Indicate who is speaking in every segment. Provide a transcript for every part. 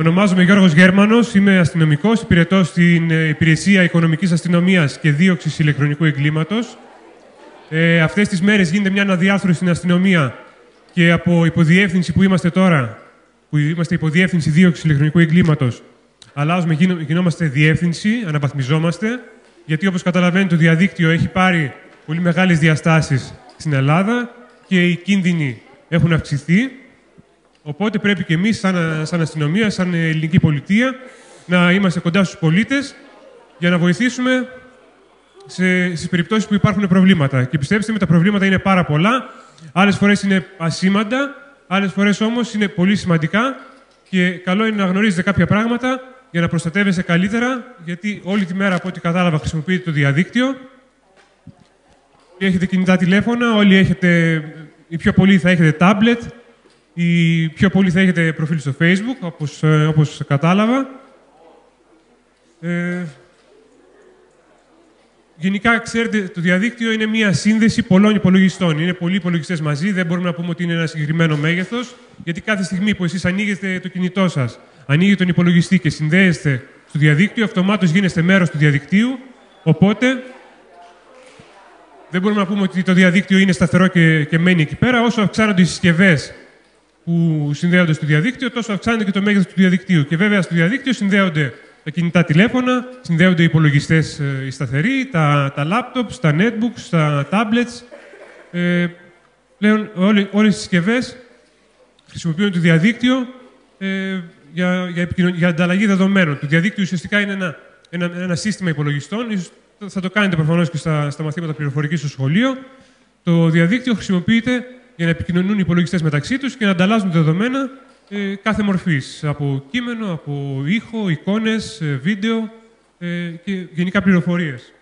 Speaker 1: Ονομάζομαι Γιώργος Γέρμανος, είμαι αστυνομικός, υπηρετώ στην Υπηρεσία Οικονομικής Αστυνομίας και Δίωξης Ηλεκτρονικού Εγκλήματος. Αυτές τις μέρες γίνεται μια αναδιάρθρωση στην αστυνομία και από υποδιεύθυνση που είμαστε τώρα, που είμαστε υποδιεύθυνση Δίωξης Ηλεκτρονικού Εγκλήματος, αλλάζουμε, γινόμαστε διεύθυνση, αναβαθμιζόμαστε, γιατί όπως καταλαβαίνετε το διαδίκτυο έχει πάρει πολύ μεγάλες διαστάσεις στην Ελλάδα και οι κίνδυνοι έχουν αυξηθεί. Οπότε πρέπει και εμείς, σαν αστυνομία, σαν ελληνική πολιτεία, να είμαστε κοντά στους πολίτες για να βοηθήσουμε στις περιπτώσεις που υπάρχουν προβλήματα. Και πιστέψτε με, τα προβλήματα είναι πάρα πολλά. Άλλες φορές είναι ασήμαντα, άλλες φορές όμως είναι πολύ σημαντικά και καλό είναι να γνωρίζετε κάποια πράγματα για να προστατεύεστε καλύτερα, γιατί όλη τη μέρα, από ό,τι κατάλαβα, χρησιμοποιείτε το διαδίκτυο. Έχετε κινητά τηλέφωνα, όλοι έχετε, οι πιο πολλοί θα έχετε tablet, οι πιο πολλοί θα έχετε προφίλ στο Facebook, όπως κατάλαβα. Γενικά, ξέρετε, το διαδίκτυο είναι μια σύνδεση πολλών υπολογιστών. Είναι πολλοί υπολογιστές μαζί, δεν μπορούμε να πούμε ότι είναι ένα συγκεκριμένο μέγεθος, γιατί κάθε στιγμή που εσείς ανοίγετε το κινητό σας, ανοίγετε τον υπολογιστή και συνδέεστε στο διαδίκτυο, αυτομάτως γίνεστε μέρος του διαδικτύου, οπότε δεν μπορούμε να πούμε ότι το διαδίκτυο είναι σταθερό και μένει εκεί πέρα. Όσο αυξάνονται οι συσκευές που συνδέονται στο διαδίκτυο, τόσο αυξάνεται και το μέγεθος του διαδικτύου. Και βέβαια στο διαδίκτυο συνδέονται τα κινητά τηλέφωνα, συνδέονται οι υπολογιστές οι σταθεροί, τα laptops, τα netbooks, τα tablets. Πλέον όλες οι συσκευές χρησιμοποιούν το διαδίκτυο για ανταλλαγή δεδομένων. Το διαδίκτυο ουσιαστικά είναι ένα σύστημα υπολογιστών. Θα το κάνετε προφανώς και στα μαθήματα πληροφορικής στο σχολείο. Το διαδίκτυο χρησιμοποιείται για να επικοινωνούν οι υπολογιστές μεταξύ τους και να ανταλλάσσουν δεδομένα κάθε μορφής. Από κείμενο, από ήχο, εικόνες, βίντεο και γενικά πληροφορίες.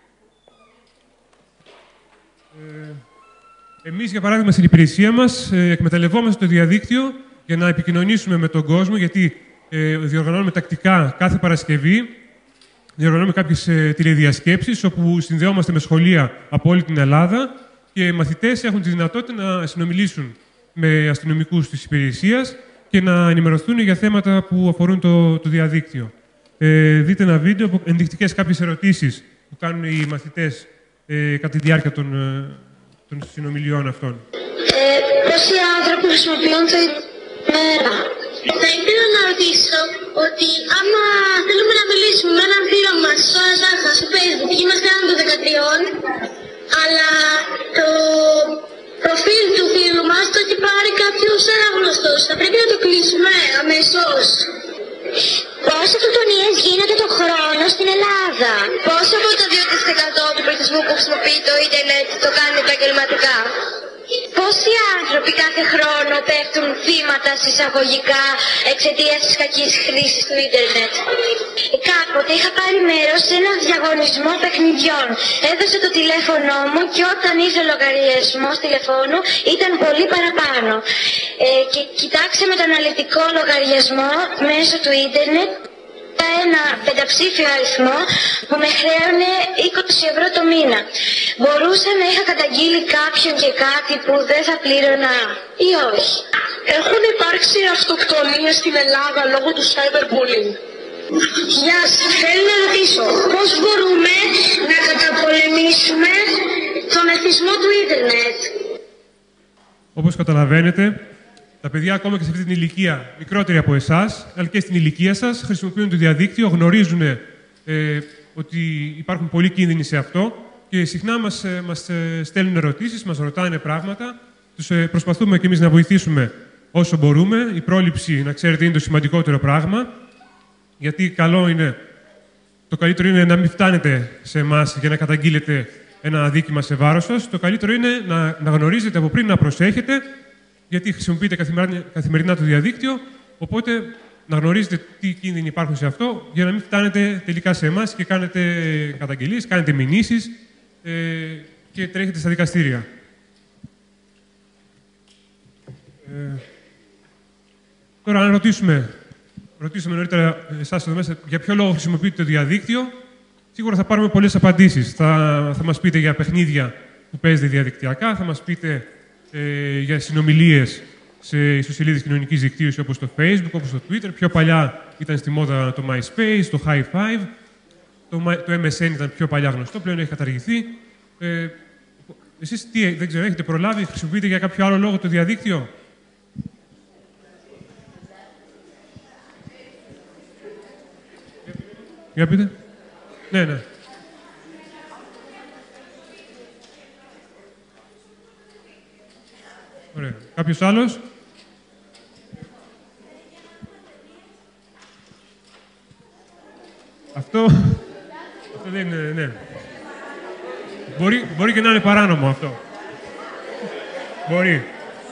Speaker 1: Εμείς, για παράδειγμα, στην υπηρεσία μας εκμεταλλευόμαστε το διαδίκτυο για να επικοινωνήσουμε με τον κόσμο, γιατί διοργανώνουμε τακτικά κάθε Παρασκευή. Διοργανώνουμε κάποιες τηλεδιασκέψεις όπου συνδεόμαστε με σχολεία από όλη την Ελλάδα και οι μαθητές έχουν τη δυνατότητα να συνομιλήσουν με αστυνομικούς της υπηρεσίας και να ενημερωθούν για θέματα που αφορούν το διαδίκτυο. Δείτε ένα βίντεο που ενδεικτικές κάποιες ερωτήσεις που κάνουν οι μαθητές κατά τη διάρκεια των συνομιλιών αυτών.
Speaker 2: Πόσοι άνθρωποι χρησιμοποιούν το μέρα? Θα ήθελα να ρωτήσω ότι άμα θέλουμε να μιλήσουμε με έναν φίλο μας τώρα τάχα στο Facebook και είμαστε άνω των 13, αλλά το προφίλ του φίλου μας το έχει πάρει κάποιος άγνωστος, θα πρέπει να το κλείσουμε αμέσως? Πόσες αυτοκτονίες γίνονται το χρόνο στην Ελλάδα? Πόσο από το 2% του πληθυσμού που χρησιμοποιεί το ίντερνετ το κάνει επαγγελματικά? Πόσοι άνθρωποι κάθε χρόνο πέφτουν θύματα συσσαγωγικά εξαιτίας της κακής χρήσης του ίντερνετ? Κάποτε είχα πάρει μέρος σε ένα διαγωνισμό παιχνιδιών. Έδωσα το τηλέφωνο μου και όταν ήρθε ο λογαριασμός τηλεφώνου ήταν πολύ παραπάνω. Και κοιτάξαμε τον αναλυτικό λογαριασμό μέσω του ίντερνετ, ένα πενταψήφιο αριθμό που με χρέωνε 20 ευρώ το μήνα. Μπορούσα να είχα καταγγείλει κάποιον και κάτι που δεν θα πλήρωνα ή όχι?
Speaker 3: Έχουν υπάρξει αυτοκτονίες στην Ελλάδα λόγω του cyberbullying?
Speaker 2: Γεια σας. Θέλω να ρωτήσω πώς μπορούμε να καταπολεμήσουμε τον εθισμό του ίντερνετ?
Speaker 1: Όπως καταλαβαίνετε, τα παιδιά ακόμα και σε αυτή την ηλικία, μικρότεροι από εσάς, αλλά και στην ηλικία σας, χρησιμοποιούν το διαδίκτυο, γνωρίζουν ότι υπάρχουν πολλοί κίνδυνοι σε αυτό και συχνά μας στέλνουν ερωτήσεις, μας ρωτάνε πράγματα. Τους προσπαθούμε και εμείς να βοηθήσουμε όσο μπορούμε. Η πρόληψη, να ξέρετε, είναι το σημαντικότερο πράγμα, γιατί το καλύτερο είναι να μην φτάνετε σε εμάς για να καταγγείλετε ένα αδίκημα σε βάρος σας. Το καλύτερο είναι να γνωρίζετε από πριν, να προσέχετε, γιατί χρησιμοποιείτε καθημερινά το διαδίκτυο, οπότε να γνωρίζετε τι κίνδυνοι υπάρχουν σε αυτό, για να μην φτάνετε τελικά σε εμάς και κάνετε καταγγελίες, κάνετε μηνύσεις και τρέχετε στα δικαστήρια. Τώρα, αν ρωτήσουμε νωρίτερα εσάς εδώ μέσα για ποιο λόγο χρησιμοποιείτε το διαδίκτυο, σίγουρα θα πάρουμε πολλές απαντήσεις. Θα μας πείτε για παιχνίδια που παίζετε διαδικτυακά, θα μας πείτε για συνομιλίες σε ιστοσελίδες κοινωνικής δικτύωσης όπως το Facebook, όπως το Twitter. Πιο παλιά ήταν στη μόδα το MySpace, το High Five. Το MSN ήταν πιο παλιά γνωστό, πλέον έχει καταργηθεί. Εσείς δεν ξέρω, έχετε προλάβει, χρησιμοποιείτε για κάποιο άλλο λόγο το διαδίκτυο? Για πείτε. Ναι, ναι. Ωραία. Κάποιος άλλος? Αυτό δεν είναι, ναι. Μπορεί και να είναι παράνομο αυτό. Μπορεί.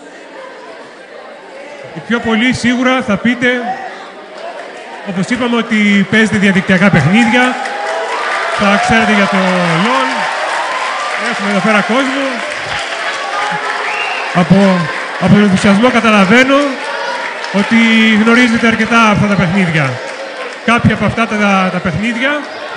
Speaker 1: Οι πιο πολλοί σίγουρα θα πείτε, όπως είπαμε, ότι παίζετε διαδικτυακά παιχνίδια. Θα ξέρετε για το LOL. Έχουμε εδώ πέρα κόσμο. Από τον ενθουσιασμό καταλαβαίνω ότι γνωρίζετε αρκετά αυτά τα παιχνίδια. Κάποια από αυτά τα παιχνίδια.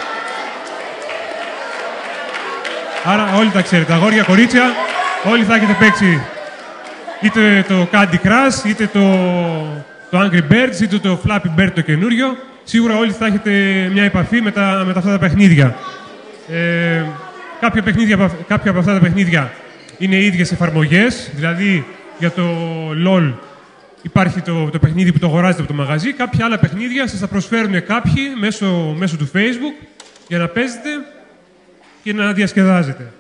Speaker 1: Άρα όλοι τα ξέρετε. Αγόρια, κορίτσια, όλοι θα έχετε παίξει είτε το Candy Crush, είτε το Angry Birds, είτε το Flappy Bird το καινούριο. Σίγουρα όλοι θα έχετε μια επαφή με αυτά τα παιχνίδια. Κάποια από αυτά τα παιχνίδια είναι οι ίδιες εφαρμογές, δηλαδή για το LOL υπάρχει το παιχνίδι που το αγοράζετε από το μαγαζί. Κάποια άλλα παιχνίδια σας τα προσφέρουν κάποιοι μέσω του Facebook για να παίζετε και να διασκεδάζετε.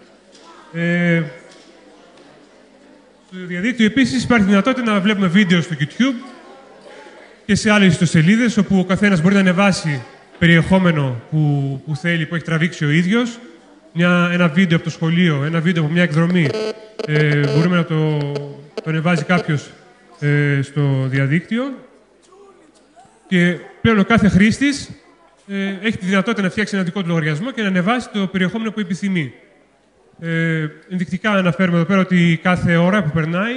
Speaker 1: Στο διαδίκτυο επίσης υπάρχει δυνατότητα να βλέπουμε βίντεο στο YouTube και σε άλλες ιστοσελίδες, όπου ο καθένας μπορεί να ανεβάσει περιεχόμενο που θέλει, που έχει τραβήξει ο ίδιος. Ένα βίντεο από το σχολείο, ένα βίντεο από μια εκδρομή, μπορούμε να το ανεβάζει κάποιος στο διαδίκτυο. Και πλέον ο κάθε χρήστης έχει τη δυνατότητα να φτιάξει ένα δικό του λογαριασμό και να ανεβάσει το περιεχόμενο που επιθυμεί. Ενδεικτικά αναφέρουμε εδώ πέρα ότι κάθε ώρα που περνάει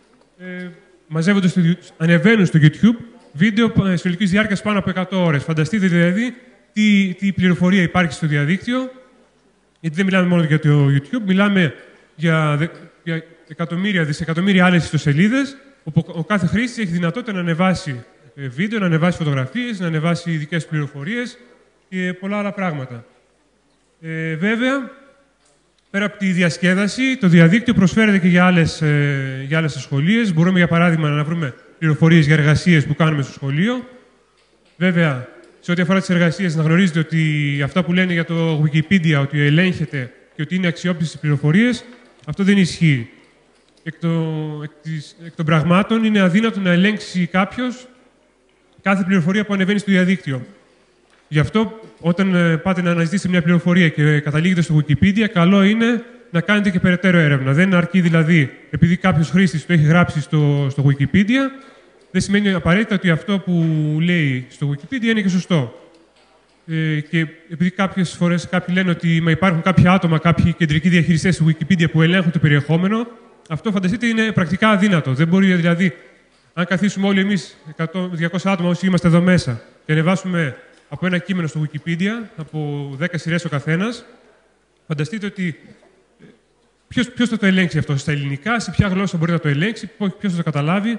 Speaker 1: ανεβαίνουν στο YouTube βίντεο συνολικής διάρκειας πάνω από 100 ώρες. Φανταστείτε δηλαδή τι πληροφορία υπάρχει στο διαδίκτυο, γιατί δεν μιλάμε μόνο για το YouTube, μιλάμε για εκατομμύρια, δισεκατομμύρια άλλες ιστοσελίδες, όπου ο κάθε χρήστης έχει δυνατότητα να ανεβάσει βίντεο, να ανεβάσει φωτογραφίες, να ανεβάσει ειδικές πληροφορίες και πολλά άλλα πράγματα. Βέβαια, πέρα από τη διασκέδαση, το διαδίκτυο προσφέρεται και για άλλες ασχολίες. Μπορούμε, για παράδειγμα, να βρούμε πληροφορίες για εργασίες που κάνουμε στο σχολείο. Βέβαια, σε ό,τι αφορά τις εργασίες, να γνωρίζετε ότι αυτά που λένε για το Wikipedia, ότι ελέγχεται και ότι είναι αξιόπιστες πληροφορίες, αυτό δεν ισχύει. Εκ των πραγμάτων, είναι αδύνατο να ελέγξει κάποιος κάθε πληροφορία που ανεβαίνει στο διαδίκτυο. Γι' αυτό, όταν πάτε να αναζητήσετε μια πληροφορία και καταλήγετε στο Wikipedia, καλό είναι να κάνετε και περαιτέρω έρευνα. Δεν αρκεί δηλαδή, επειδή κάποιος χρήστης το έχει γράψει στο Wikipedia, δεν σημαίνει απαραίτητα ότι αυτό που λέει στο Wikipedia είναι και σωστό. Και επειδή κάποιες φορές κάποιοι λένε ότι υπάρχουν κάποια άτομα, κάποιοι κεντρικοί διαχειριστές στη Wikipedia που ελέγχουν το περιεχόμενο, αυτό φανταστείτε είναι πρακτικά αδύνατο. Δεν μπορεί δηλαδή, αν καθίσουμε όλοι εμείς 100-200 άτομα όσοι είμαστε εδώ μέσα και ανεβάσουμε από ένα κείμενο στο Wikipedia, από 10 σειρές ο καθένας, φανταστείτε ότι ποιος θα το ελέγξει αυτό, στα ελληνικά, σε ποια γλώσσα μπορεί να το ελέγξει, ποιος θα το καταλάβει.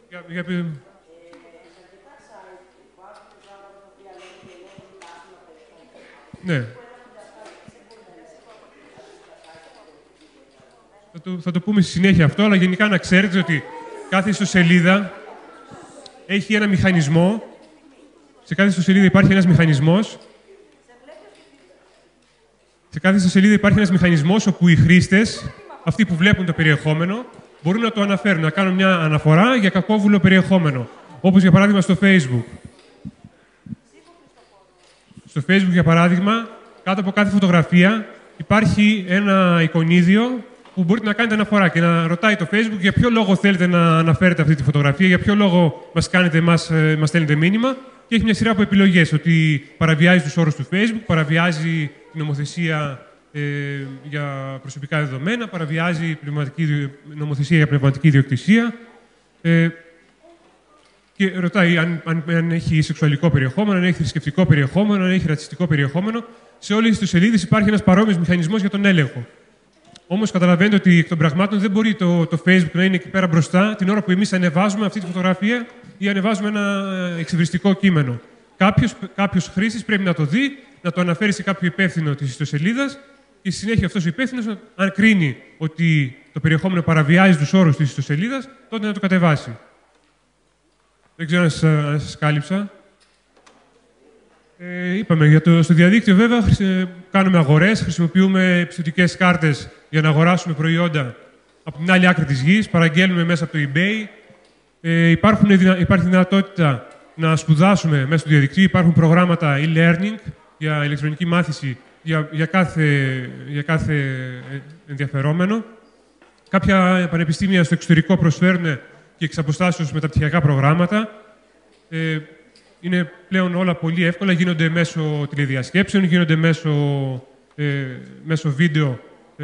Speaker 1: Ναι. Θα το πούμε στη συνέχεια αυτό, αλλά γενικά να ξέρετε ότι κάθε ιστοσελίδα έχει ένα μηχανισμό. Σε κάθε ιστοσελίδα υπάρχει ένας μηχανισμός. Σε κάθε ιστοσελίδα υπάρχει ένας μηχανισμός όπου οι χρήστες, αυτοί που βλέπουν το περιεχόμενο, μπορούν να το αναφέρουν, να κάνουν μια αναφορά για κακόβουλο περιεχόμενο. Όπως για παράδειγμα στο Facebook. Στο Facebook, για παράδειγμα, κάτω από κάθε φωτογραφία υπάρχει ένα εικονίδιο που μπορείτε να κάνετε αναφορά και να ρωτάει το Facebook για ποιο λόγο θέλετε να αναφέρετε αυτή τη φωτογραφία, για ποιο λόγο μας στέλνετε μήνυμα. Και έχει μια σειρά από επιλογές, ότι παραβιάζει τους όρους του Facebook, παραβιάζει την νομοθεσία για προσωπικά δεδομένα, παραβιάζει νομοθεσία για πνευματική ιδιοκτησία και ρωτάει αν έχει σεξουαλικό περιεχόμενο, αν έχει θρησκευτικό περιεχόμενο, αν έχει ρατσιστικό περιεχόμενο. Σε όλες τις ιστοσελίδες υπάρχει ένας παρόμοιος μηχανισμός για τον έλεγχο. Όμως καταλαβαίνετε ότι εκ των πραγμάτων δεν μπορεί το Facebook να είναι εκεί πέρα μπροστά την ώρα που εμείς ανεβάζουμε αυτή τη φωτογραφία ή ανεβάζουμε ένα εξευριστικό κείμενο. Κάποιος χρήστης πρέπει να το δει, να το αναφέρει σε κάποιο υπεύθυνο της ιστοσελίδας και στη συνέχεια αυτός ο υπεύθυνος, αν κρίνει ότι το περιεχόμενο παραβιάζει τους όρους της ιστοσελίδας, τότε να το κατεβάσει. Δεν ξέρω αν σας κάλυψα. Είπαμε, στο διαδίκτυο βέβαια κάνουμε αγορές, χρησιμοποιούμε πιστωτικές κάρτες για να αγοράσουμε προϊόντα από την άλλη άκρη της γης, παραγγέλνουμε μέσα από το eBay. Υπάρχει δυνατότητα να σπουδάσουμε μέσα στο διαδικτύο, υπάρχουν προγράμματα e-learning για ηλεκτρονική μάθηση για κάθε ενδιαφερόμενο. Κάποια πανεπιστήμια στο εξωτερικό προσφέρουν και εξ αποστάσεως μεταπτυχιακά προγράμματα. Είναι πλέον όλα πολύ εύκολα, γίνονται μέσω τηλεδιασκέψεων, γίνονται μέσω βίντεο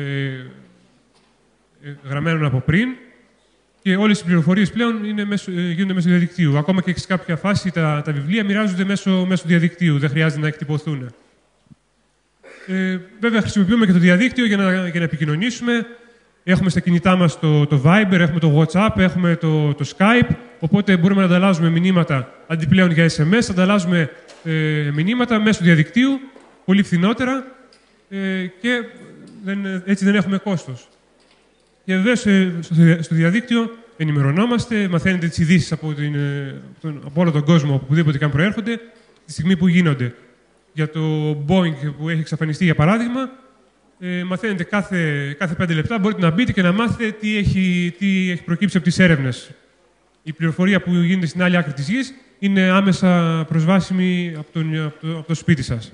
Speaker 1: γραμμένων από πριν και όλες οι πληροφορίες πλέον γίνονται μέσω διαδικτύου. Ακόμα και σε κάποια φάση τα βιβλία μοιράζονται μέσω διαδικτύου, δεν χρειάζεται να εκτυπωθούν. Βέβαια, χρησιμοποιούμε και το διαδίκτυο για να επικοινωνήσουμε. Έχουμε στα κινητά μας το Viber, έχουμε το WhatsApp, έχουμε το Skype, οπότε μπορούμε να ανταλλάζουμε μηνύματα αντί πλέον για SMS, ανταλλάζουμε μηνύματα μέσω διαδικτύου, πολύ φθηνότερα και έτσι δεν έχουμε κόστος. Και βεβαίως στο διαδίκτυο ενημερωνόμαστε, μαθαίνετε τις ειδήσεις από όλο τον κόσμο, από οπουδήποτε και αν προέρχονται, τη στιγμή που γίνονται. Για το Boeing που έχει εξαφανιστεί, για παράδειγμα, μαθαίνετε κάθε 5 λεπτά, μπορείτε να μπείτε και να μάθετε τι έχει προκύψει από τις έρευνες. Η πληροφορία που γίνεται στην άλλη άκρη της γης είναι άμεσα προσβάσιμη από το σπίτι σας.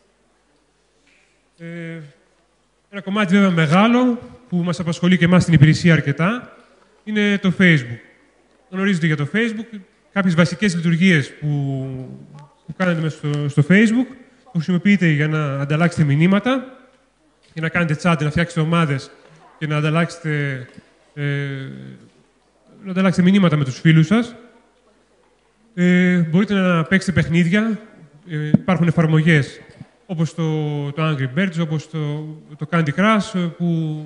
Speaker 1: Ένα κομμάτι βέβαια μεγάλο που μας απασχολεί και εμάς στην υπηρεσία αρκετά είναι το Facebook. Γνωρίζετε για το Facebook κάποιες βασικές λειτουργίες που κάνετε μέσα στο Facebook, που χρησιμοποιείτε για να ανταλλάξετε μηνύματα, για να κάνετε chat, να φτιάξετε ομάδες και να ανταλλάξετε μηνύματα με τους φίλους σας. Μπορείτε να παίξετε παιχνίδια. Υπάρχουν εφαρμογές όπως το Angry Birds, όπως το Candy Crush, που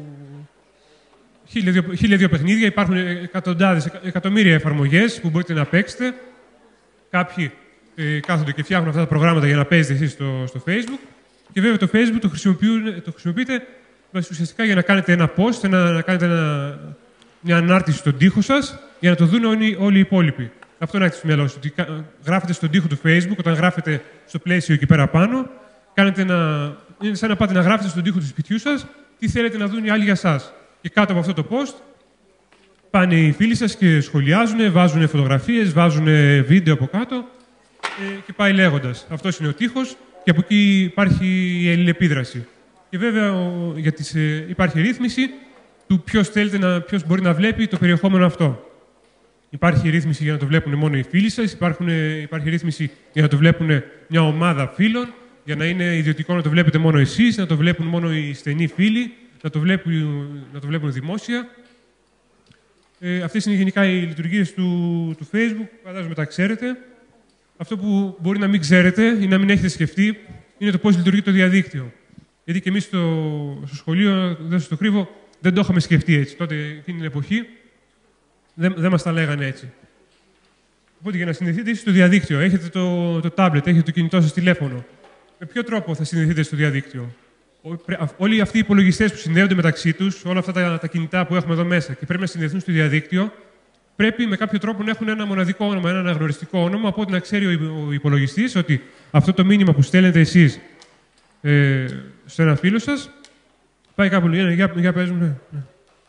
Speaker 1: 1002 παιχνίδια. Υπάρχουν εκατομμύρια εφαρμογές που μπορείτε να παίξετε. Κάποιοι κάθονται και φτιάχνουν αυτά τα προγράμματα για να παίζετε εσείς στο Facebook. Και βέβαια το Facebook το χρησιμοποιείτε ουσιαστικά για να κάνετε ένα post, να κάνετε μια ανάρτηση στον τοίχο σας, για να το δουν όλοι οι υπόλοιποι. Αυτό να έχετε στο μυαλό σας, ότι γράφετε στον τοίχο του Facebook, όταν γράφετε στο πλαίσιο εκεί πέρα πάνω, είναι σαν να πάτε να γράφετε στον τοίχο του σπιτιού σας τι θέλετε να δουν οι άλλοι για σας. Και κάτω από αυτό το post πάνε οι φίλοι σας και σχολιάζουν, βάζουν φωτογραφίες, βάζουν βίντεο από κάτω και πάει λέγοντας. Αυτός είναι ο τοίχος. Και από εκεί υπάρχει η αλληλεπίδραση. Και βέβαια υπάρχει ρύθμιση του ποιος μπορεί να βλέπει το περιεχόμενο αυτό. Υπάρχει ρύθμιση για να το βλέπουν μόνο οι φίλοι σας, υπάρχει ρύθμιση για να το βλέπουν μια ομάδα φίλων, για να είναι ιδιωτικό να το βλέπετε μόνο εσείς, να το βλέπουν μόνο οι στενοί φίλοι, να το βλέπουν δημόσια. Αυτές είναι γενικά οι λειτουργίες του Facebook, φαντάζομαι τα ξέρετε. Αυτό που μπορεί να μην ξέρετε ή να μην έχετε σκεφτεί είναι το πώς λειτουργεί το διαδίκτυο. Γιατί και εμείς στο σχολείο, δεν σας το κρύβω, δεν το είχαμε σκεφτεί έτσι. Τότε, εκείνη την εποχή, δεν μας τα λέγανε έτσι. Οπότε για να συνδεθείτε στο διαδίκτυο, έχετε το tablet, έχετε το κινητό σας τηλέφωνο. Με ποιο τρόπο θα συνδεθείτε στο διαδίκτυο? Όλοι αυτοί οι υπολογιστές που συνδέονται μεταξύ τους, όλα αυτά τα κινητά που έχουμε εδώ μέσα και πρέπει να συνδεθούν στο διαδίκτυο, πρέπει με κάποιο τρόπο να έχουν ένα μοναδικό όνομα, ένα αναγνωριστικό όνομα, οπότε να ξέρει ο υπολογιστής ότι αυτό το μήνυμα που στέλνετε εσείς σε ένα φίλο σας πάει κάπου. Για παίζουμε. Ναι.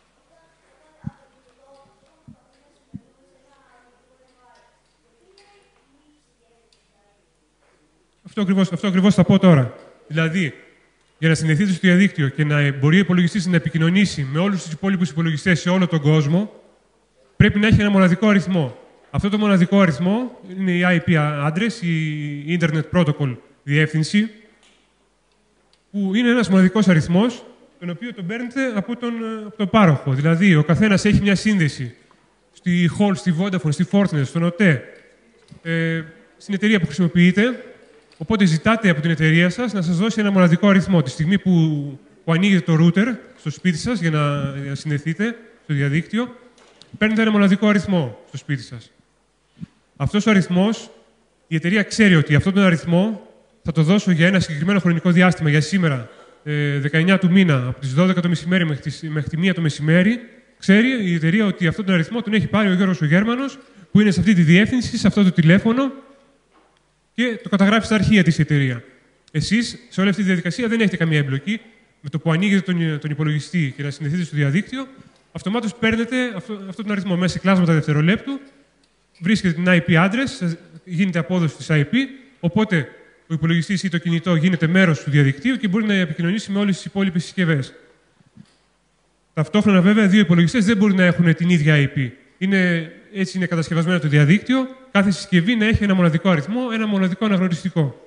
Speaker 1: Αυτό ακριβώς θα πω τώρα. Δηλαδή, για να συνδεθείτε στο διαδίκτυο και να μπορεί ο υπολογιστής να επικοινωνήσει με όλους τους υπόλοιπους υπολογιστές σε όλο τον κόσμο, πρέπει να έχει ένα μοναδικό αριθμό. Αυτό το μοναδικό αριθμό είναι η IP address, η Internet Protocol διεύθυνση, που είναι ένας μοναδικός αριθμός, τον οποίο τον παίρνετε από τον πάροχο. Δηλαδή, ο καθένας έχει μια σύνδεση στη Hall, στη Vodafone, στη Fortnite, στον OTE, στην εταιρεία που χρησιμοποιείτε. Οπότε ζητάτε από την εταιρεία σας να σας δώσει ένα μοναδικό αριθμό. Τη στιγμή που που ανοίγετε το router στο σπίτι σας για να συνδεθείτε στο διαδίκτυο, παίρνετε ένα μοναδικό αριθμό στο σπίτι σας. Αυτός ο αριθμός, η εταιρεία ξέρει ότι αυτόν τον αριθμό θα το δώσω για ένα συγκεκριμένο χρονικό διάστημα, για σήμερα, 19 του μήνα, από τις 12 το μεσημέρι μέχρι τη 1 το μεσημέρι. Ξέρει η εταιρεία ότι αυτόν τον αριθμό τον έχει πάρει ο Γιώργος ο Γέρμανος, που είναι σε αυτή τη διεύθυνση, σε αυτό το τηλέφωνο, και το καταγράφει στα αρχεία της εταιρεία. Εσείς, σε όλη αυτή τη διαδικασία, δεν έχετε καμία εμπλοκή. Με το που ανοίγετε τον υπολογιστή και να συνδεθείτε στο διαδίκτυο, αυτομάτως παίρνετε αυτόν τον αριθμό μέσα σε κλάσματα δευτερολέπτου, βρίσκετε την IP address, γίνεται απόδοση της IP, οπότε ο υπολογιστής ή το κινητό γίνεται μέρος του διαδικτύου και μπορεί να επικοινωνήσει με όλες τις υπόλοιπες συσκευές. Ταυτόχρονα, βέβαια, δύο υπολογιστές δεν μπορεί να έχουν την ίδια IP. Έτσι είναι κατασκευασμένο το διαδίκτυο, κάθε συσκευή να έχει ένα μοναδικό αριθμό, ένα μοναδικό αναγνωριστικό.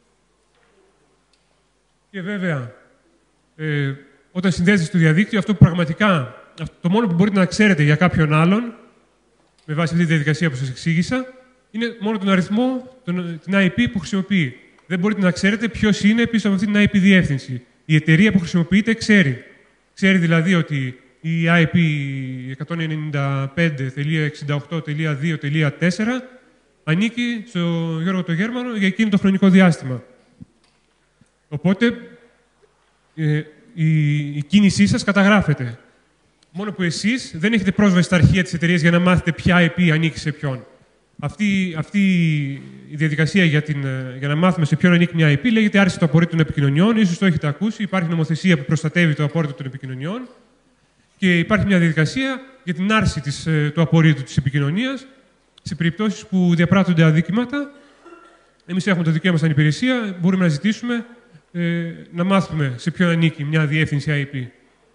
Speaker 1: Και βέβαια, όταν συνδέεστε στο διαδίκτυο, αυτό που πραγματικά, το μόνο που μπορείτε να ξέρετε για κάποιον άλλον, με βάση αυτή τη διαδικασία που σας εξήγησα, είναι μόνο τον αριθμό, την IP που χρησιμοποιεί. Δεν μπορείτε να ξέρετε ποιος είναι πίσω από αυτή την IP διεύθυνση. Η εταιρεία που χρησιμοποιείτε ξέρει. Ξέρει δηλαδή ότι η IP 195.68.2.4 ανήκει στο Γιώργο το Γέρμανο για εκείνο το χρονικό διάστημα. Οπότε, η κίνησή σας καταγράφεται. Μόνο που εσείς δεν έχετε πρόσβαση στα αρχεία της εταιρείας για να μάθετε ποια IP ανήκει σε ποιον. Αυτή η διαδικασία για να μάθουμε σε ποιον ανήκει μια IP λέγεται άρση του απορρίτου των επικοινωνιών. Ίσως το έχετε ακούσει. Υπάρχει νομοθεσία που προστατεύει το απόρριτο των επικοινωνιών και υπάρχει μια διαδικασία για την άρση του απορρίτου της επικοινωνίας σε περιπτώσεις που διαπράττονται αδίκηματα. Εμείς έχουμε το δικαίωμα σαν υπηρεσία, μπορούμε να ζητήσουμε να μάθουμε σε ποιον ανήκει μια διεύθυνση IP.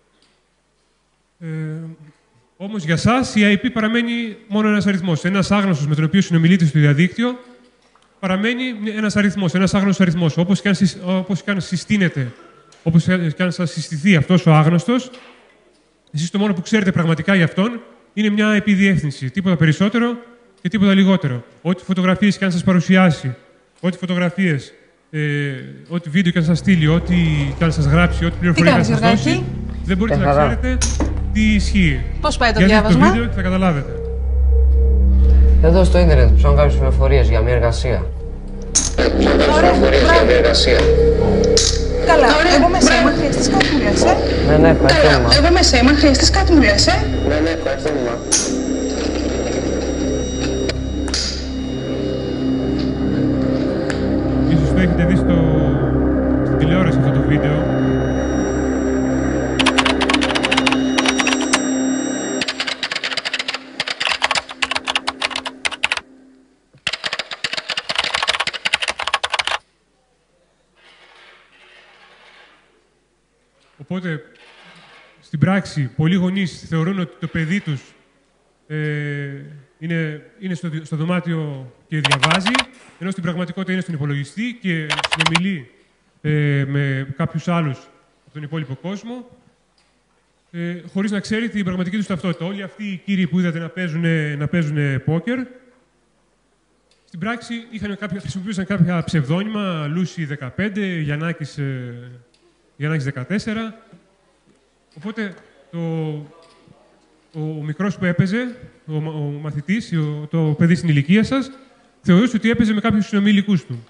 Speaker 1: Όμως για σας η IP παραμένει μόνο ένας αριθμός. Ένας άγνωστος με τον οποίο συνομιλείτε στο διαδίκτυο παραμένει ένας αριθμός, ένας άγνωστος αριθμός. Όπως και αν συστήνεται, όπως και αν σας συστηθεί αυτός ο άγνωστος, εσείς το μόνο που ξέρετε πραγματικά για αυτόν είναι μια IP διεύθυνση. Τίποτα περισσότερο και τίποτα λιγότερο. Ό,τι φωτογραφίες και αν σας παρουσιάσει, ό,τι φωτογραφίες, ό,τι βίντεο και αν σας στείλει, ό,τι και αν σας γράψει, ό,τι πληροφορία θα σας δώσει, δεν μπορείτε να ξέρετε τι ισχύει.
Speaker 4: Πώς πάει το
Speaker 1: διάβασμα?
Speaker 4: διάβασμα?
Speaker 1: Το βίντεο και θα καταλάβετε.
Speaker 5: Εδώ στο ίντερνετ ψάχνω κάποιες πληροφορίες για μια εργασία.
Speaker 4: Καλά, εγώ με σέμα χρειαστείς κάτι μου λες,
Speaker 5: Ναι, ευχαριστώ.
Speaker 4: Εγώ με σέμα χρειαστείς κάτι μου λες,
Speaker 5: Ναι, ευχαριστώ.
Speaker 1: Ίσως το έχετε δει στην τηλεόραση αυτό το βίντεο. Οπότε, στην πράξη, πολλοί γονείς θεωρούν ότι το παιδί τους είναι στο δωμάτιο και διαβάζει, ενώ στην πραγματικότητα είναι στον υπολογιστή και συνομιλεί με κάποιους άλλους από τον υπόλοιπο κόσμο, χωρίς να ξέρει την πραγματική τους ταυτότητα. Όλοι αυτοί οι κύριοι που είδατε να παίζουν πόκερ, στην πράξη χρησιμοποιούσαν κάποια ψευδόνυμα, Λούσι 15, Γιαννάκης 14. Οπότε ο μικρός που έπαιζε, ο μαθητής, το παιδί στην ηλικία σας, θεωρούσε ότι έπαιζε με κάποιους συνομιλικούς του.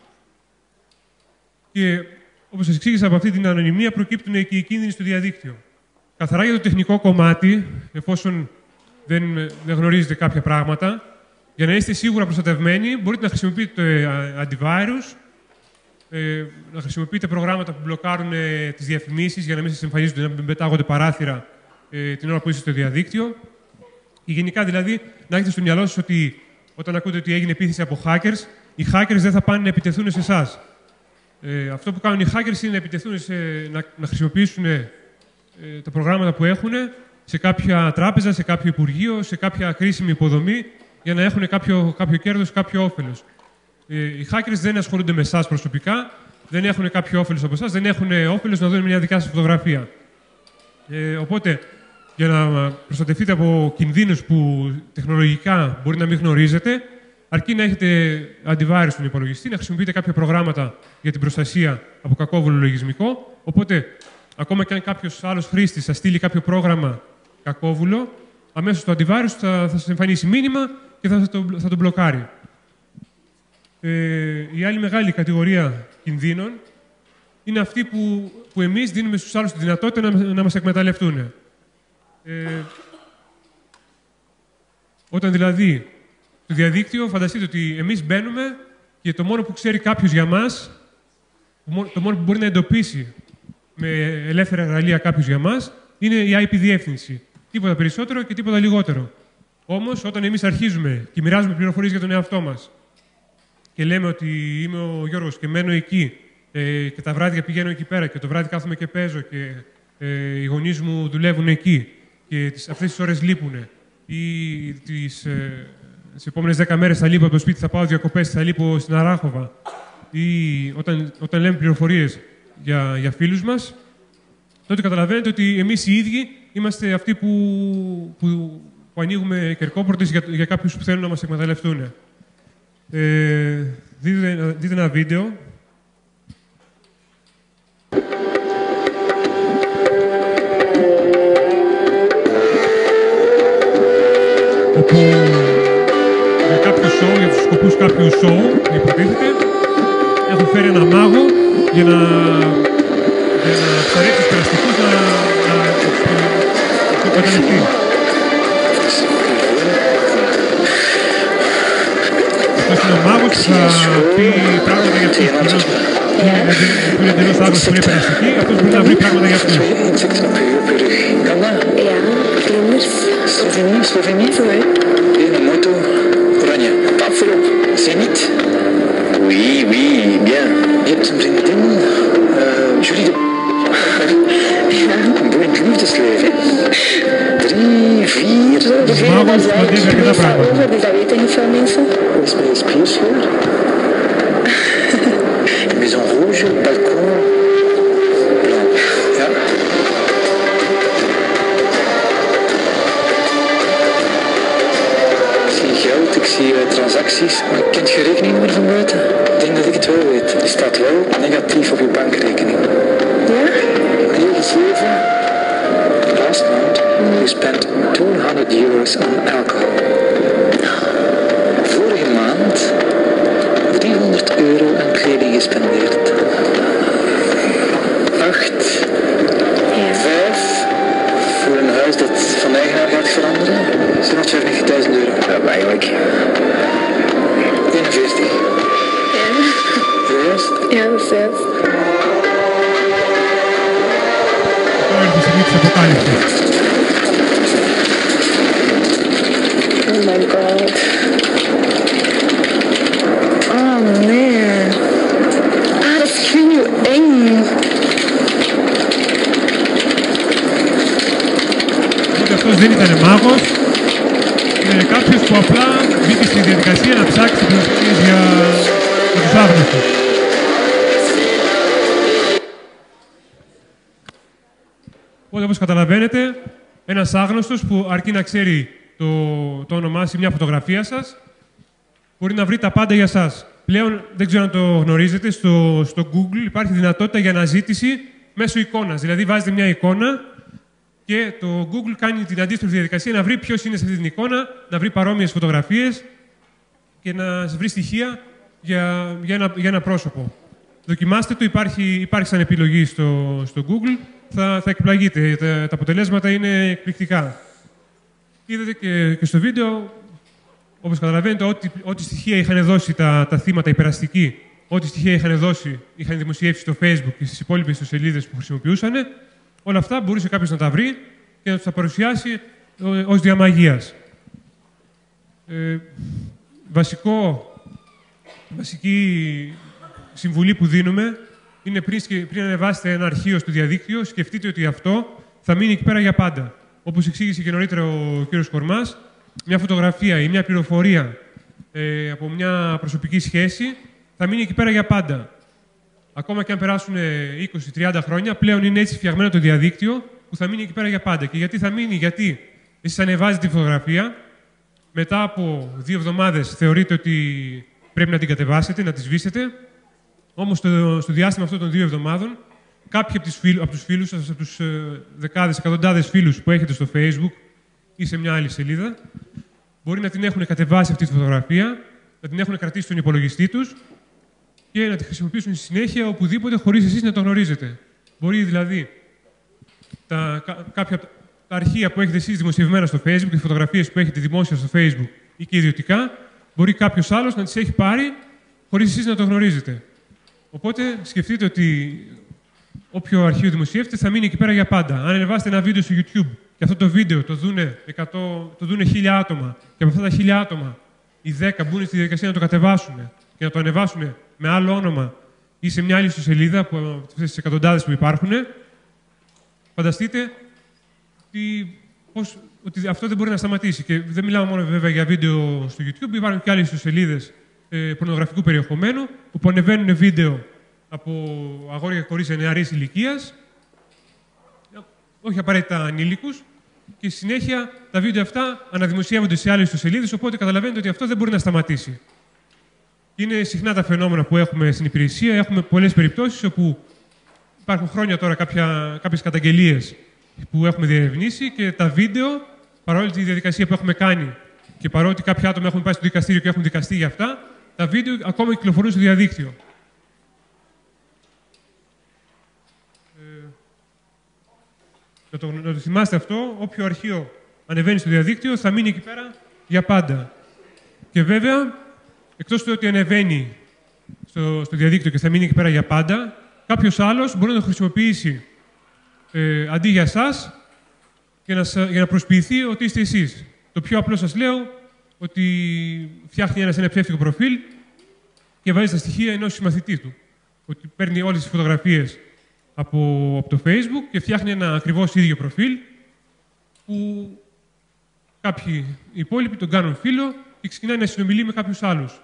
Speaker 1: Και όπως σας εξήγησα, από αυτή την ανωνυμία προκύπτουν και οι κίνδυνοι στο διαδίκτυο. Καθαρά για το τεχνικό κομμάτι, εφόσον δεν γνωρίζετε κάποια πράγματα, για να είστε σίγουρα προστατευμένοι, μπορείτε να χρησιμοποιείτε antivirus, να χρησιμοποιείτε προγράμματα που μπλοκάρουν τις διαφημίσεις για να μην σας εμφανίζονται, να μην πετάγονται παράθυρα την ώρα που είστε στο διαδίκτυο. Και γενικά δηλαδή να έχετε στο μυαλό σας ότι όταν ακούτε ότι έγινε επίθεση από hackers, οι hackers δεν θα πάνε να επιτεθούν σε εσάς. Αυτό που κάνουν οι hackers είναι να επιτεθούν να χρησιμοποιήσουν τα προγράμματα που έχουν σε κάποια τράπεζα, σε κάποιο υπουργείο, σε κάποια κρίσιμη υποδομή για να έχουν κάποιο κέρδος, κάποιο όφελος. Οι hackers δεν ασχολούνται με εσάς προσωπικά, δεν έχουν κάποιο όφελος από εσάς, δεν έχουν όφελος να δουν μια δικιά σας φωτογραφία. Οπότε, για να προστατευτείτε από κινδύνους που τεχνολογικά μπορεί να μην γνωρίζετε, αρκεί να έχετε antivirus στον υπολογιστή, να χρησιμοποιείτε κάποια προγράμματα για την προστασία από κακόβουλο λογισμικό. Οπότε, ακόμα και αν κάποιος άλλος χρήστης σας στείλει κάποιο πρόγραμμα κακόβουλο, αμέσως το antivirus θα σας εμφανίσει μήνυμα και θα τον μπλοκάρει. Η άλλη μεγάλη κατηγορία κινδύνων είναι αυτή που εμείς δίνουμε στους άλλους τη δυνατότητα να μας εκμεταλλευτούν. Όταν δηλαδή στο διαδίκτυο, φανταστείτε ότι εμείς μπαίνουμε και το μόνο που ξέρει κάποιος για μας, το μόνο που μπορεί να εντοπίσει με ελεύθερα εργαλεία κάποιος για μας, είναι η IP διεύθυνση. Τίποτα περισσότερο και τίποτα λιγότερο. Όμως, όταν εμείς αρχίζουμε και μοιράζουμε πληροφορίες για τον εαυτό μας και λέμε ότι είμαι ο Γιώργος και μένω εκεί και τα βράδια πηγαίνω εκεί πέρα και το βράδυ κάθομαι και παίζω και οι γονείς μου δουλεύουν εκεί και αυτές τις ώρες λείπουν ή τις επόμενες 10 μέρες θα λείπω από το σπίτι, θα πάω διακοπές, θα λείπω στην Αράχοβα ή όταν λέμε πληροφορίες για φίλους μας, τότε καταλαβαίνετε ότι εμείς οι ίδιοι είμαστε αυτοί που ανοίγουμε κερκόπορτες για κάποιους που θέλουν να μας εκμεταλλευτούν. Δείτε ένα βίντεο. Όπου για κάποιο show, για τους σκοπούς κάποιου show, υποτίθεται, έχουν φέρει ένα μάγο για να ψαρέψει τους περαστικούς να το καταληφθεί. Αυτός είναι ο μάγος που θα πει πράγματα για αυτούς. Που είναι εντελώς άγνωστοι που είναι περαστικοί, αυτός μπορεί να βρει πράγματα για αυτούς.
Speaker 6: Slovenië? In een moto oranje. Afgelopen. Zenit? Oui, oui, bien. Je hebt een vriendin, Julie de... Een boeiend liefdesleven. 3, 4...
Speaker 1: Magos, wat is er gedaan?
Speaker 6: Dat weten niet veel mensen. Wat is mijn spierscheur? Maison rouge, balkon... Ja. Geld, ik zie transacties, maar kent je rekeningnummer van buiten? Ik denk dat ik het wel weet. Die staat wel negatief op je bankrekening. Ja? Regel 7. Last month, you spent 200 euros on alcohol. Vorige maand 300 euro aan kleding gespendeerd. 8. 5. Voor een huis dat van eigenaar gaat veranderen. 750.000 euro. Ja, eigenlijk. 41. Ja. Juist? Ja, dat is juist. Oh my god. Oh man. Ah, dat is heel eng.
Speaker 1: Αυτός δεν ήταν μάγος, είναι κάποιος που απλά μπήκε στη διαδικασία να ψάξει πληροφορίες για τους άγνωστους. Οπότε, όπως καταλαβαίνετε, ένας άγνωστος που αρκεί να ξέρει το όνομά σας ή μια φωτογραφία σας, μπορεί να βρει τα πάντα για σας. Πλέον, δεν ξέρω αν το γνωρίζετε, στο Google υπάρχει δυνατότητα για αναζήτηση μέσω εικόνας. Δηλαδή, βάζετε μια εικόνα και το Google κάνει την αντίστροφη διαδικασία να βρει ποιος είναι σε αυτή την εικόνα, να βρει παρόμοιες φωτογραφίες και να σας βρει στοιχεία για ένα πρόσωπο. Δοκιμάστε το, υπάρχει σαν επιλογή στο Google, θα εκπλαγείτε. Τα αποτελέσματα είναι εκπληκτικά. Είδατε και στο βίντεο, όπως καταλαβαίνετε, ό,τι στοιχεία είχαν δώσει τα θύματα υπεραστικοί, ό,τι στοιχεία είχαν δημοσιεύσει στο Facebook και στις υπόλοιπες ιστοσελίδες που χρησιμοποιούσαν, όλα αυτά μπορούσε κάποιος να τα βρει και να τους τα παρουσιάσει ως διαμαγείας. Βασική συμβουλή που δίνουμε είναι πριν ανεβάσετε ένα αρχείο στο διαδίκτυο, σκεφτείτε ότι αυτό θα μείνει εκεί πέρα για πάντα. Όπως εξήγησε και νωρίτερα ο κ. Κορμάς, μια φωτογραφία ή μια πληροφορία από μια προσωπική σχέση θα μείνει εκεί πέρα για πάντα. Ακόμα και αν περάσουν 20-30 χρόνια, πλέον είναι έτσι φτιαγμένο το διαδίκτυο που θα μείνει εκεί πέρα για πάντα. Και γιατί θα μείνει? Γιατί εσείς ανεβάζετε τη φωτογραφία, μετά από 2 εβδομάδες θεωρείτε ότι πρέπει να την κατεβάσετε, να τη σβήσετε, όμως στο διάστημα αυτών των 2 εβδομάδων κάποιοι από τους φίλους σας, από τους δεκάδες, εκατοντάδες φίλους που έχετε στο Facebook ή σε μια άλλη σελίδα, μπορεί να την έχουν κατεβάσει αυτή τη φωτογραφία, να την έχουν κρατήσει στον υπολογιστή τους και να τη χρησιμοποιήσουν στη συνέχεια οπουδήποτε χωρίς εσείς να το γνωρίζετε. Μπορεί δηλαδή κάποια τα αρχεία που έχετε εσείς δημοσιευμένα στο Facebook, τις φωτογραφίες που έχετε δημόσια στο Facebook ή και ιδιωτικά, μπορεί κάποιος άλλος να τις έχει πάρει χωρίς εσείς να το γνωρίζετε. Οπότε σκεφτείτε ότι όποιο αρχείο δημοσιεύεται θα μείνει εκεί πέρα για πάντα. Αν ανεβάσετε ένα βίντεο στο YouTube και αυτό το βίντεο το δούνε 1.000 άτομα και από αυτά τα 1.000 άτομα οι 10 μπουν στη διαδικασία να το κατεβάσουν και να το ανεβάσουν με άλλο όνομα ή σε μια άλλη ιστοσελίδα από αυτές τις εκατοντάδες που υπάρχουν, φανταστείτε ότι αυτό δεν μπορεί να σταματήσει. Και δεν μιλάω μόνο βέβαια για βίντεο στο YouTube, υπάρχουν και άλλες ιστοσελίδες πορνογραφικού περιεχομένου που ανεβαίνουν βίντεο από αγόρια και κορίτσια νεαρής ηλικίας, όχι απαραίτητα ανήλικους, και στη συνέχεια τα βίντεο αυτά αναδημοσιεύονται σε άλλες ιστοσελίδες, οπότε καταλαβαίνετε ότι αυτό δεν μπορεί να σταματήσει. Είναι συχνά τα φαινόμενα που έχουμε στην υπηρεσία. Έχουμε πολλές περιπτώσεις όπου υπάρχουν χρόνια τώρα κάποιες καταγγελίες που έχουμε διερευνήσει και τα βίντεο, παρόλη τη διαδικασία που έχουμε κάνει και παρότι κάποια άτομα έχουν πάει στο δικαστήριο και έχουν δικαστεί για αυτά, τα βίντεο ακόμα κυκλοφορούν στο διαδίκτυο. Να το θυμάστε αυτό, όποιο αρχείο ανεβαίνει στο διαδίκτυο θα μείνει εκεί πέρα για πάντα. Και βέβαια, εκτός του ότι ανεβαίνει στο διαδίκτυο και θα μείνει εκεί πέρα για πάντα, κάποιος άλλος μπορεί να το χρησιμοποιήσει αντί για εσάς για να προσποιηθεί ότι είστε εσείς. Το πιο απλό σας λέω ότι φτιάχνει ένας ένα ψεύτικο προφίλ και βάζει τα στοιχεία ενός συμμαθητή του. Ότι παίρνει όλες τις φωτογραφίες από το Facebook και φτιάχνει ένα ακριβώς ίδιο προφίλ που κάποιοι υπόλοιποι τον κάνουν φίλο και ξεκινάει να συνομιλεί με κάποιους άλλους.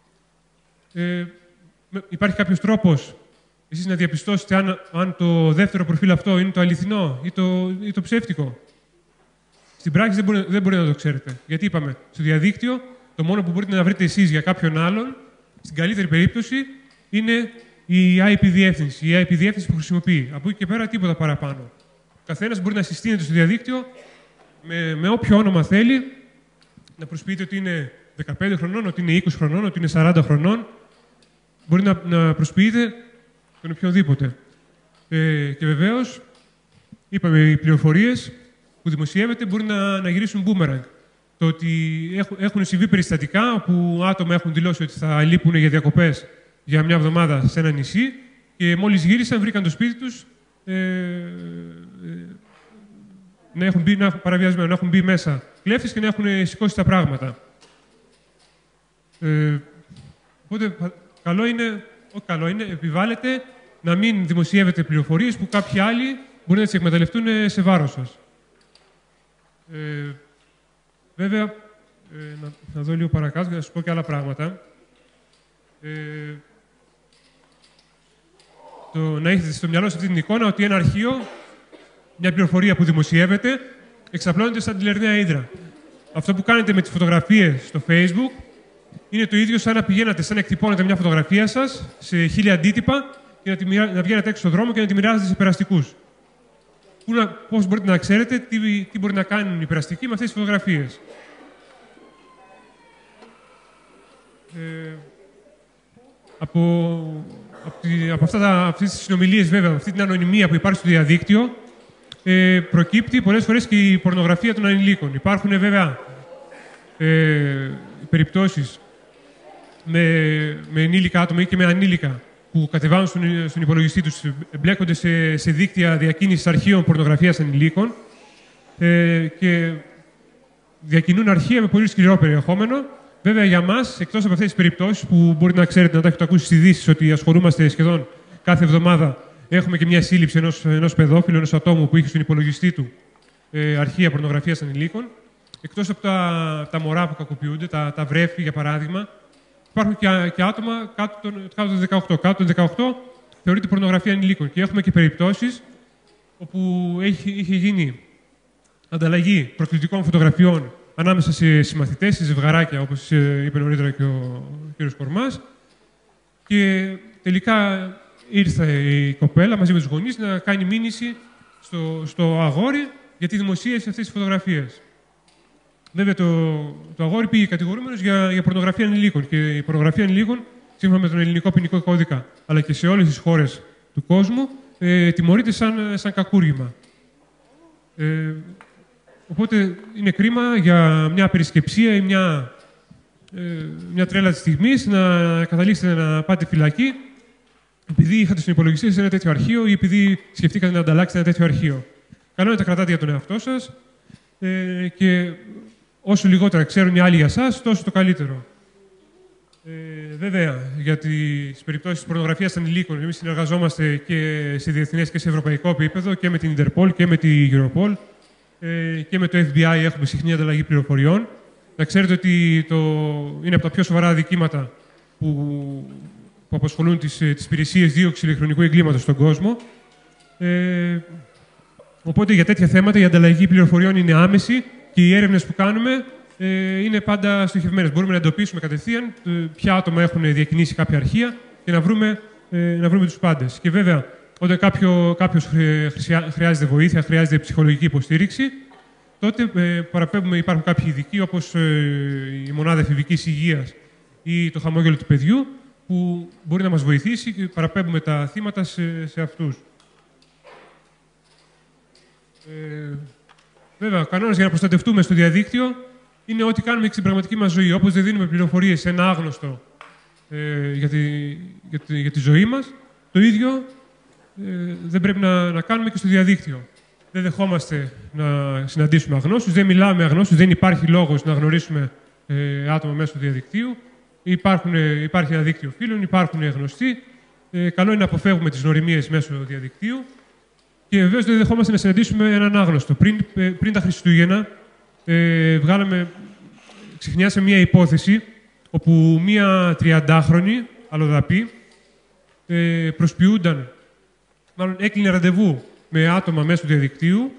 Speaker 1: Υπάρχει κάποιος τρόπος εσείς να διαπιστώσετε αν το δεύτερο προφίλ αυτό είναι το αληθινό ή το ψεύτικο? Στην πράξη δεν μπορείτε να το ξέρετε. Γιατί είπαμε, στο διαδίκτυο το μόνο που μπορείτε να βρείτε εσείς για κάποιον άλλον, στην καλύτερη περίπτωση, είναι η IP διεύθυνση, η IP διεύθυνση που χρησιμοποιεί. Από εκεί και πέρα τίποτα παραπάνω. Ο καθένας μπορεί να συστήνεται στο διαδίκτυο με όποιο όνομα θέλει, να προσποιείται ότι είναι 15 χρονών, ότι είναι 20 χρονών, ότι είναι 40 χρονών. Μπορεί να προσποιείται τον οποιονδήποτε. Και βεβαίως, είπαμε, οι πληροφορίες που δημοσιεύεται μπορεί να γυρίσουν boomerang. Το ότι έχουν συμβεί περιστατικά όπου άτομα έχουν δηλώσει ότι θα λείπουν για διακοπές για μια εβδομάδα σε ένα νησί και μόλις γύρισαν βρήκαν το σπίτι τους να έχουν παραβιασμένο, να έχουν μπει μέσα κλέφτες και να έχουν σηκώσει τα πράγματα. Οπότε καλό είναι, επιβάλλεται να μην δημοσιεύετε πληροφορίες που κάποιοι άλλοι μπορεί να τις εκμεταλλευτούν σε βάρος σας. Βέβαια, να δω λίγο παρακάτω και να σας πω και άλλα πράγματα. Να έχετε στο μυαλό σας αυτή την εικόνα ότι ένα αρχείο, μια πληροφορία που δημοσιεύεται, εξαπλώνεται σαν τη Λερναία Ύδρα. Αυτό που κάνετε με τις φωτογραφίες στο Facebook είναι το ίδιο σαν να πηγαίνατε, σαν να εκτυπώνετε μια φωτογραφία σας σε 1000 αντίτυπα και να βγαίνετε έξω στον δρόμο και να τη μοιράζετε σε περαστικούς. Πώς μπορείτε να ξέρετε τι μπορεί να κάνουν οι περαστικοί με αυτές τις φωτογραφίες? Από αυτές τις συνομιλίες, βέβαια, αυτή την ανωνυμία που υπάρχει στο διαδίκτυο, προκύπτει πολλές φορές και η πορνογραφία των ανηλίκων. Υπάρχουν, βέβαια, περιπτώσεις με ενήλικα άτομα ή και με ανήλικα που κατεβάζουν στον υπολογιστή τους, εμπλέκονται σε δίκτυα διακίνησης αρχείων πορνογραφίας ανηλίκων και διακινούν αρχεία με πολύ σκληρό περιεχόμενο. Βέβαια, για μας, εκτός από αυτές τις περιπτώσεις που μπορείτε να ξέρετε, να τα έχετε ακούσει στις ειδήσεις, ότι ασχολούμαστε σχεδόν κάθε εβδομάδα, έχουμε και μια σύλληψη ενός παιδόφιλου, ενός ατόμου που είχε στον υπολογιστή του αρχεία πορνογραφίας ανηλίκων. Εκτός από τα μωρά που κακοποιούνται, τα βρέφη, για παράδειγμα, υπάρχουν και άτομα κάτω των 18. Κάτω των 18 θεωρείται πορνογραφία ανηλίκων. Και έχουμε και περιπτώσεις όπου είχε γίνει ανταλλαγή προκλητικών φωτογραφιών ανάμεσα σε συμμαθητές, σε ζευγαράκια, όπως είπε νωρίτερα και ο κ. Κορμάς. Και τελικά ήρθε η κοπέλα μαζί με τους γονείς να κάνει μήνυση στο αγόρι για τη δημοσίευση αυτής της φωτογραφίας. Βέβαια, το αγόρι πήγε κατηγορούμενος για πορνογραφία ανηλίκων. Και η πορνογραφία ανηλίκων, σύμφωνα με τον ελληνικό ποινικό κώδικα, αλλά και σε όλες τις χώρες του κόσμου, τιμωρείται σαν κακούργημα. Οπότε είναι κρίμα για μια περισκεψία ή μια τρέλα της στιγμής να καταλήξετε να πάτε φυλακή επειδή είχατε στον υπολογιστή σε ένα τέτοιο αρχείο ή επειδή σκεφτήκατε να ανταλλάξετε ένα τέτοιο αρχείο. Καλό είναι να τα κρατάτε για τον εαυτό σας και όσο λιγότερα ξέρουν οι άλλοι για σας, τόσο το καλύτερο. Βέβαια, για τις περιπτώσεις της πορνογραφίας ανηλίκων, εμείς συνεργαζόμαστε και σε διεθνές και σε ευρωπαϊκό επίπεδο και με την Interpol και με την Europol και με το FBI έχουμε συχνή ανταλλαγή πληροφοριών. Να ξέρετε ότι είναι από τα πιο σοβαρά αδικήματα που απασχολούν τις υπηρεσίες δίωξης ηλεκτρονικού εγκλήματος στον κόσμο. Οπότε για τέτοια θέματα η ανταλλαγή πληροφοριών είναι άμεση και οι έρευνες που κάνουμε είναι πάντα στοχευμένες. Μπορούμε να εντοπίσουμε κατευθείαν ποια άτομα έχουν διακινήσει κάποια αρχεία και να βρούμε τους πάντες. Και βέβαια, όταν κάποιος χρειάζεται βοήθεια, χρειάζεται ψυχολογική υποστήριξη, τότε παραπέμπουμε, υπάρχουν κάποιοι ειδικοί, όπως η Μονάδα Εφηβικής Υγείας ή το Χαμόγελο του Παιδιού, που μπορεί να μας βοηθήσει και παραπέμπουμε τα θύματα σε αυτούς. Βέβαια, ο κανόνας για να προστατευτούμε στο διαδίκτυο είναι ό,τι κάνουμε και στην πραγματική μας ζωή. Όπως δεν δίνουμε πληροφορίες σε ένα άγνωστο για τη ζωή μας, το ίδιο δεν πρέπει να κάνουμε και στο διαδίκτυο. Δεν δεχόμαστε να συναντήσουμε αγνώστους, δεν μιλάμε με αγνώστους, δεν υπάρχει λόγος να γνωρίσουμε άτομα μέσω του διαδικτύου. Υπάρχει ένα δίκτυο φίλων, υπάρχουν γνωστοί. Καλό είναι να αποφεύγουμε τις γνωριμίες μέσω διαδικτύου. Και βεβαίως δεν δεχόμαστε να συναντήσουμε έναν άγνωστο. Πριν τα Χριστούγεννα, ξεχνιάσαμε μία υπόθεση όπου μία 30χρονη αλλοδαπή προσποιούνταν, μάλλον έκλεινε ραντεβού με άτομα μέσω του διαδικτύου.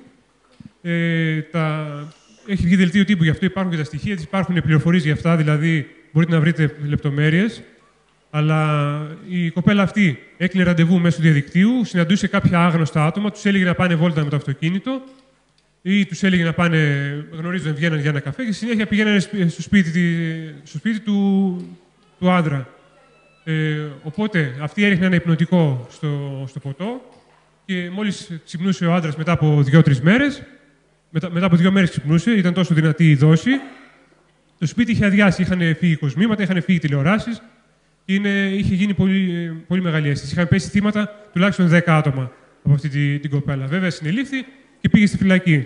Speaker 1: Έχει βγει δελτίο τύπου, γι' αυτό υπάρχουν και τα στοιχεία της, υπάρχουν πληροφορίες για αυτά, δηλαδή μπορείτε να βρείτε λεπτομέρειες. Αλλά η κοπέλα αυτή έκλεινε ραντεβού μέσω διαδικτύου, συναντούσε κάποια άγνωστα άτομα, τους έλεγε να πάνε βόλτα με το αυτοκίνητο ή τους έλεγε να πάνε, γνωρίζονταν, βγαίναν για ένα καφέ και συνέχεια πηγαίνανε στο σπίτι του άντρα. Οπότε αυτή έριχνε ένα υπνοτικό στο ποτό και μόλις ξυπνούσε ο άντρας μετά από 2-3 μέρες, μετά από 2 μέρες ξυπνούσε, ήταν τόσο δυνατή η δόση, το σπίτι είχε αδειάσει, είχαν φύγει κοσμήματα, είχαν φύγει τηλεοράσεις και είχε γίνει πολύ, πολύ μεγάλη αίσθηση. Είχαν πέσει θύματα τουλάχιστον 10 άτομα από αυτή την κοπέλα. Βέβαια συνελήφθη και πήγε στη φυλακή.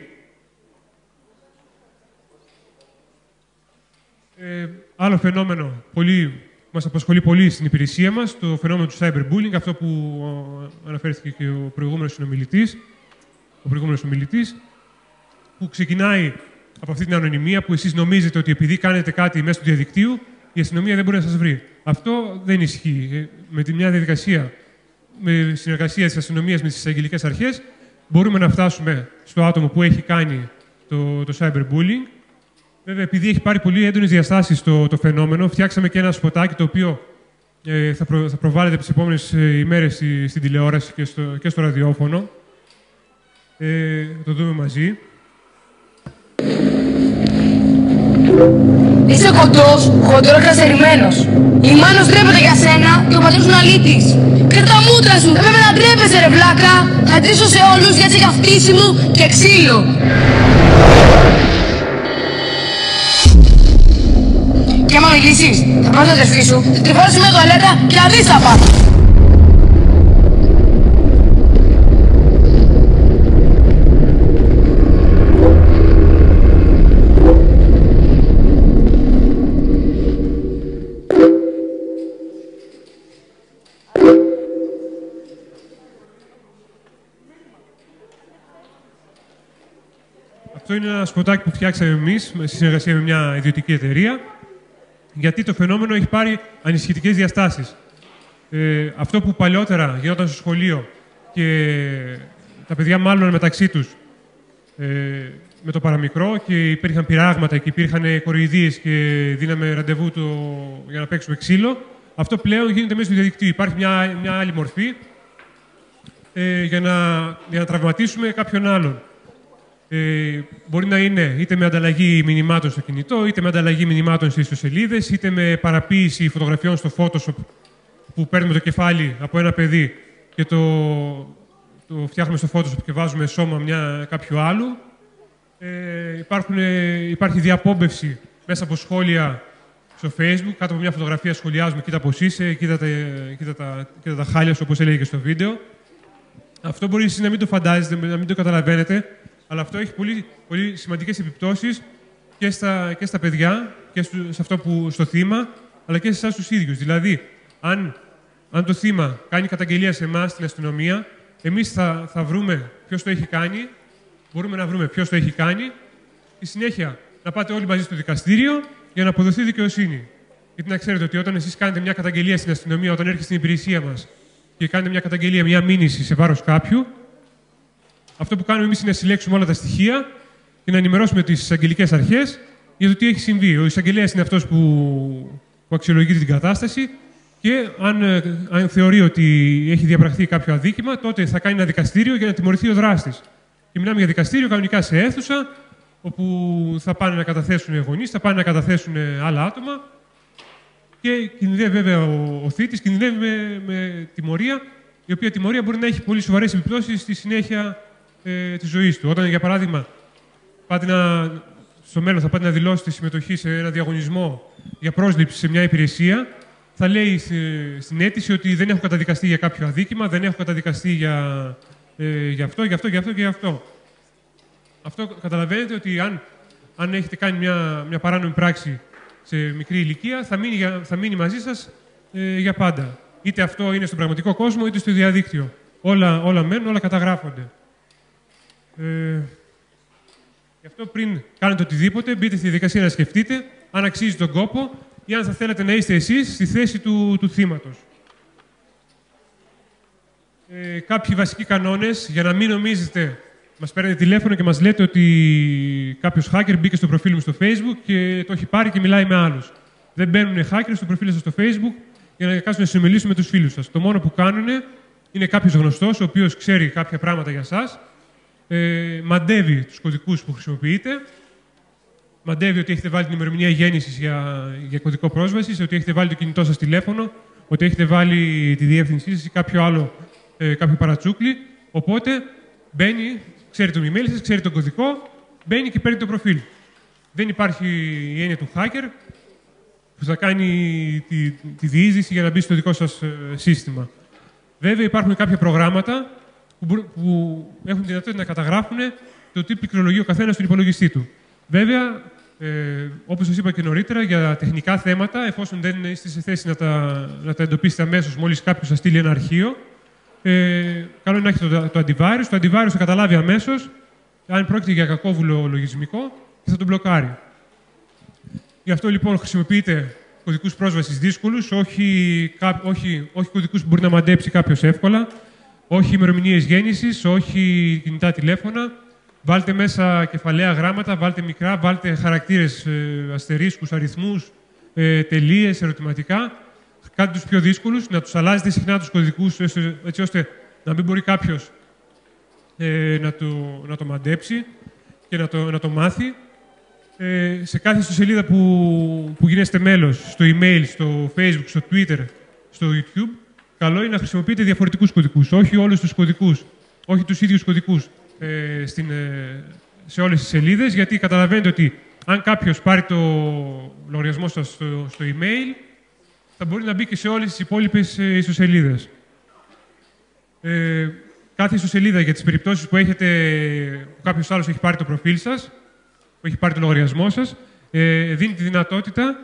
Speaker 1: Άλλο φαινόμενο μας απασχολεί πολύ στην υπηρεσία μας, το φαινόμενο του cyberbullying, αυτό που αναφέρθηκε και ο προηγούμενος ομιλητής, που ξεκινάει από αυτή την ανωνυμία, που εσείς νομίζετε ότι επειδή κάνετε κάτι μέσω του διαδικτύου, η αστυνομία δεν μπορεί να σας βρει. Αυτό δεν ισχύει. Με τη μια διαδικασία, με συνεργασία της αστυνομίας με τις εισαγγελικές αρχές, μπορούμε να φτάσουμε στο άτομο που έχει κάνει το cyberbullying. Βέβαια, επειδή έχει πάρει πολύ έντονες διαστάσεις το φαινόμενο, φτιάξαμε και ένα σποτάκι το οποίο θα προβάλλεται τις επόμενες ημέρες στην τηλεόραση και στο ραδιόφωνο. Το δούμε μαζί.
Speaker 7: Είσαι κοντός, χοντρόκρασερημένος. Η μάνος ντρέπεται για σένα και ο πατέρας είναι αλήτης. Και τα μούτρα σου, έπρεπε να ντρέπεσαι ρε βλάκα. Θα τρίσω σε όλους γιατί για φτύσιμο και ξύλο. Και άμα μιλήσεις, θα πας να τρεφή σου, θα τριφώσεις με τουαλέτα και να δεις θα πας.
Speaker 1: Αυτό είναι ένα σποτάκι που φτιάξαμε εμείς σε συνεργασία με μια ιδιωτική εταιρεία, γιατί το φαινόμενο έχει πάρει ανησυχητικές διαστάσεις. Αυτό που παλιότερα γινόταν στο σχολείο και τα παιδιά μάλλον μεταξύ τους με το παραμικρό και υπήρχαν πειράγματα και υπήρχαν κοροϊδίες και δίναμε ραντεβού για να παίξουμε ξύλο, αυτό πλέον γίνεται μέσω του διαδικτύου. Υπάρχει μια άλλη μορφή, για να τραυματίσουμε κάποιον άλλον. Μπορεί να είναι είτε με ανταλλαγή μηνυμάτων στο κινητό, είτε με ανταλλαγή μηνυμάτων στις ιστοσελίδες, είτε με παραποίηση φωτογραφιών στο Photoshop που παίρνουμε το κεφάλι από ένα παιδί και το φτιάχνουμε στο Photoshop και βάζουμε σώμα κάποιου άλλου. Υπάρχει διαπόμπευση μέσα από σχόλια στο Facebook. Κάτω από μια φωτογραφία σχολιάζουμε «Κοίτα πώς είσαι, κοίτα τα χάλια σου», όπως έλεγε και στο βίντεο. Αυτό μπορεί εσείς να μην το φαντάζεστε, να μην το καταλαβαίνετε, αλλά αυτό έχει πολύ, πολύ σημαντικές επιπτώσεις και στα παιδιά, και στο θύμα, αλλά και σε εσάς τους ίδιους. Δηλαδή, αν το θύμα κάνει καταγγελία σε εμάς, στην αστυνομία, εμείς θα βρούμε ποιος το έχει κάνει, μπορούμε να βρούμε ποιος το έχει κάνει, και συνέχεια να πάτε όλοι μαζί στο δικαστήριο για να αποδοθεί δικαιοσύνη. Γιατί να ξέρετε ότι όταν εσείς κάνετε μια καταγγελία στην αστυνομία, όταν έρχεται στην υπηρεσία μας και κάνετε μια καταγγελία, μια μήνυση σε βάρος κάποιου, αυτό που κάνουμε εμείς είναι να συλλέξουμε όλα τα στοιχεία και να ενημερώσουμε τις εισαγγελικές αρχές για το τι έχει συμβεί. Ο εισαγγελέας είναι αυτός που αξιολογεί την κατάσταση και αν θεωρεί ότι έχει διαπραχθεί κάποιο αδίκημα, τότε θα κάνει ένα δικαστήριο για να τιμωρηθεί ο δράστης. Και μιλάμε για δικαστήριο κανονικά σε αίθουσα, όπου θα πάνε να καταθέσουν γονείς, θα πάνε να καταθέσουν άλλα άτομα και κινδυνεύει βέβαια ο θήτης, κινδυνεύει με τιμωρία, η οποία τιμωρία μπορεί να έχει πολύ σοβαρές επιπτώσεις στη συνέχεια της ζωής του. Όταν, για παράδειγμα, στο μέλλον θα πάτε να δηλώσετε συμμετοχή σε ένα διαγωνισμό για πρόσληψη σε μια υπηρεσία, θα λέει στην αίτηση ότι δεν έχω καταδικαστεί για κάποιο αδίκημα, δεν έχω καταδικαστεί για αυτό. Αυτό καταλαβαίνετε ότι αν έχετε κάνει μια παράνομη πράξη σε μικρή ηλικία, θα μείνει μαζί σας για πάντα. Είτε αυτό είναι στον πραγματικό κόσμο, είτε στο διαδίκτυο. Όλα μένουν, όλα καταγράφονται. Γι' αυτό πριν κάνετε οτιδήποτε, μπείτε στη διαδικασία να σκεφτείτε αν αξίζει τον κόπο ή αν θα θέλετε να είστε εσείς στη θέση του θύματος. Κάποιοι βασικοί κανόνες, για να μην νομίζετε, μας παίρνετε τηλέφωνο και μας λέτε ότι κάποιος hacker μπήκε στο προφίλ μου στο Facebook και το έχει πάρει και μιλάει με άλλους. Δεν μπαίνουν hackers στο προφίλ σας στο Facebook για να κάτσουν να συνομιλήσουν με τους φίλους σας. Το μόνο που κάνουν είναι κάποιος γνωστός, ο οποίος ξέρει κάποια πράγματα για σας, μαντεύει τους κωδικούς που χρησιμοποιείτε, μαντεύει ότι έχετε βάλει την ημερομηνία γέννησης για κωδικό πρόσβασης, ότι έχετε βάλει το κινητό σας τηλέφωνο, ότι έχετε βάλει τη διεύθυνσή σας ή κάποιο παρατσούκλι. Οπότε μπαίνει, ξέρει το email σας, ξέρει τον κωδικό, μπαίνει και παίρνει το προφίλ. Δεν υπάρχει η έννοια του hacker που θα κάνει τη διείσδυση για να μπει στο δικό σας σύστημα. Βέβαια, υπάρχουν κάποια προγράμματα που έχουν τη δυνατότητα να καταγράφουν το τι πληκτρολογεί ο καθένας στον υπολογιστή του. Βέβαια, όπως σας είπα και νωρίτερα, για τεχνικά θέματα, εφόσον δεν είστε σε θέση να τα εντοπίσετε αμέσως μόλις κάποιος σας στείλει ένα αρχείο, καλό είναι να έχετε το αντιβάρους. Το αντιβάρους θα καταλάβει αμέσως αν πρόκειται για κακόβουλο λογισμικό και θα τον μπλοκάρει. Γι' αυτό λοιπόν χρησιμοποιείτε κωδικούς πρόσβασης δύσκολους, όχι κωδικούς που μπορεί να μαντέψει κάποιος εύκολα, όχι ημερομηνίες γέννησης, όχι κινητά τηλέφωνα. Βάλτε μέσα κεφαλαία γράμματα, βάλτε μικρά, βάλτε χαρακτήρες, αστερίσκους, αριθμούς, τελείες, ερωτηματικά. Κάντε τους πιο δύσκολους, να τους αλλάζετε συχνά τους κωδικούς, έτσι ώστε να μην μπορεί κάποιος να το μαντέψει και να το μάθει. Σε κάθε ιστοσελίδα που γίνεστε μέλος, στο email, στο Facebook, στο Twitter, στο YouTube, καλό είναι να χρησιμοποιείτε διαφορετικούς κωδικούς, όχι όλους τους κωδικούς, όχι τους ίδιους κωδικούς σε όλες τις σελίδες, γιατί καταλαβαίνετε ότι αν κάποιος πάρει το λογαριασμό σας στο email, θα μπορεί να μπει και σε όλες τις υπόλοιπες ιστοσελίδες. Κάθε ιστοσελίδα για τις περιπτώσεις που κάποιος άλλος έχει πάρει το προφίλ σας, που έχει πάρει το λογαριασμό σας, δίνει τη δυνατότητα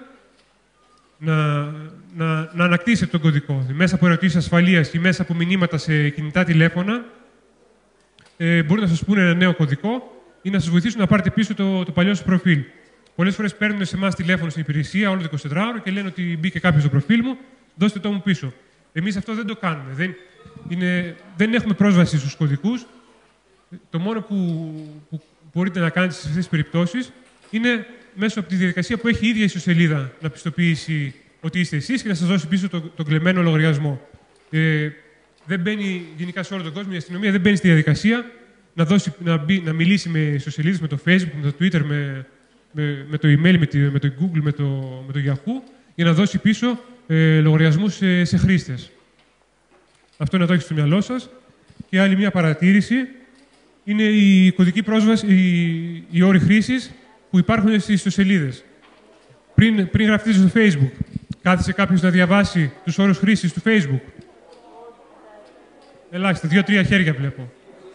Speaker 1: να ανακτήσετε τον κωδικό. Μέσα από ερωτήσεις ασφαλείας ή μέσα από μηνύματα σε κινητά τηλέφωνα, μπορούν να σας πούνε ένα νέο κωδικό ή να σας βοηθήσουν να πάρετε πίσω το παλιό σας προφίλ. Πολλές φορές παίρνουν σε εμάς τηλέφωνο στην υπηρεσία όλο το 24ωρο και λένε ότι μπήκε κάποιος στο προφίλ μου, δώστε το μου πίσω. Εμείς αυτό δεν το κάνουμε. Δεν έχουμε πρόσβαση στους κωδικούς. Το μόνο που μπορείτε να κάνετε σε αυτές τις περιπτώσεις είναι μέσω από τη διαδικασία που έχει η ίδια ιστοσελίδα να πιστοποιήσει ότι είστε εσείς και να σας δώσει πίσω τον κλεμμένο λογαριασμό. δεν μπαίνει γενικά σε όλο τον κόσμο, η αστυνομία δεν μπαίνει στη διαδικασία να μιλήσει με ιστοσελίδες, με το Facebook, με το Twitter, με το email, με το Google, με το Yahoo, για να δώσει πίσω λογαριασμούς σε χρήστες. Αυτό να το έχετε στο μυαλό σας. Και άλλη μια παρατήρηση είναι η κωδική πρόσβαση, οι όροι χρήσης που υπάρχουν στις ιστοσελίδες. Πριν γραφτείτε στο Facebook, κάθισε κάποιος να διαβάσει τους όρους χρήσης του Facebook? Ελάχιστα, 2-3 χέρια βλέπω.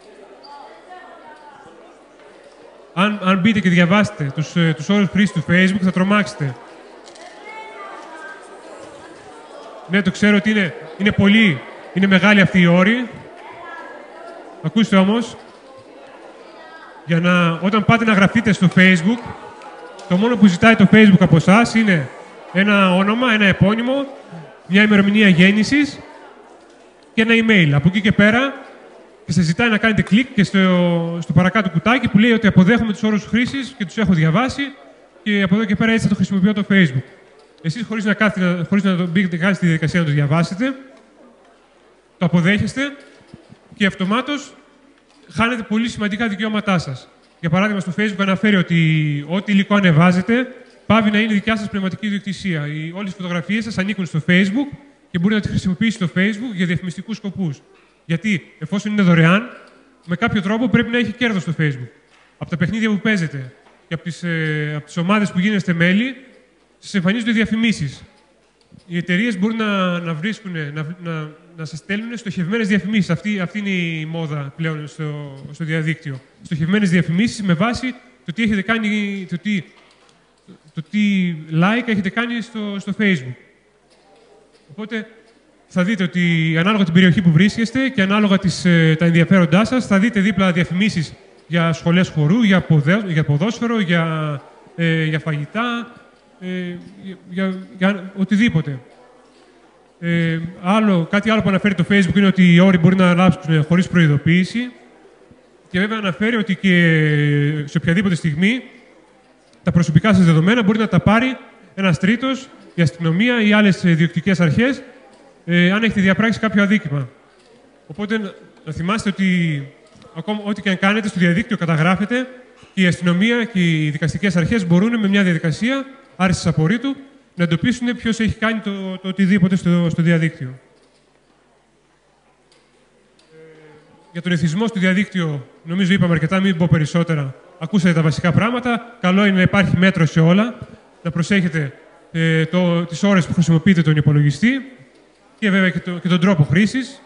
Speaker 1: Αν μπείτε και διαβάσετε τους όρους χρήσης του Facebook, θα τρομάξετε. Ναι, το ξέρω ότι είναι μεγάλη αυτή η όρη. Ακούστε όμως, όταν πάτε να γραφτείτε στο Facebook, το μόνο που ζητάει το Facebook από εσάς είναι ένα όνομα, ένα επώνυμο, μια ημερομηνία γέννησης και ένα email. Από εκεί και πέρα, και σας ζητάει να κάνετε κλικ και στο παρακάτω κουτάκι που λέει ότι αποδέχομαι τους όρους χρήσης και τους έχω διαβάσει και από εδώ και πέρα έτσι θα το χρησιμοποιώ το Facebook. Εσείς χωρίς να μπείτε καν στη διαδικασία να το διαβάσετε, το αποδέχεστε και αυτομάτως χάνετε πολύ σημαντικά δικαιώματά σας. Για παράδειγμα, στο Facebook αναφέρει ότι ό,τι υλικό ανεβάζετε πάβει να είναι δικιά σας πνευματική ιδιοκτησία. Όλες οι φωτογραφίες σας ανήκουν στο Facebook και μπορεί να τις χρησιμοποιήσει το Facebook για διαφημιστικούς σκοπούς. Γιατί εφόσον είναι δωρεάν, με κάποιο τρόπο πρέπει να έχει κέρδος στο Facebook. Από τα παιχνίδια που παίζετε και από τις ομάδες που γίνεστε μέλη, σας εμφανίζονται διαφημίσεις. Οι εταιρείες μπορούν να σας στέλνουν στοχευμένες διαφημίσεις. Αυτή είναι η μόδα πλέον στο διαδίκτυο. Στοχευμένες διαφημίσεις με βάση το τι έχετε κάνει, το τι like έχετε κάνει στο Facebook. Οπότε θα δείτε ότι ανάλογα την περιοχή που βρίσκεστε και ανάλογα τα ενδιαφέροντά σας, θα δείτε δίπλα διαφημίσεις για σχολές χορού, για ποδόσφαιρο, για φαγητά, για οτιδήποτε. Κάτι άλλο που αναφέρει το Facebook είναι ότι οι όροι μπορεί να αλλάξουν χωρίς προειδοποίηση και βέβαια αναφέρει ότι και σε οποιαδήποτε στιγμή τα προσωπικά σας δεδομένα μπορεί να τα πάρει ένας τρίτος, η αστυνομία ή άλλες διοκτικές αρχές, αν έχετε διαπράξει κάποιο αδίκημα. Οπότε να θυμάστε ότι ακόμα ό,τι και αν κάνετε στο διαδίκτυο καταγράφεται και η αστυνομία και οι δικαστικές αρχές μπορούν με μια διαδικασία άρσης απορρίτου να εντοπίσουν ποιος έχει κάνει το οτιδήποτε στο διαδίκτυο. Για τον εθισμό στο διαδίκτυο, νομίζω είπαμε αρκετά, μην πω περισσότερα. Ακούσατε τα βασικά πράγματα. Καλό είναι να υπάρχει μέτρο σε όλα, να προσέχετε τις ώρες που χρησιμοποιείτε τον υπολογιστή και βέβαια και τον τρόπο χρήσης.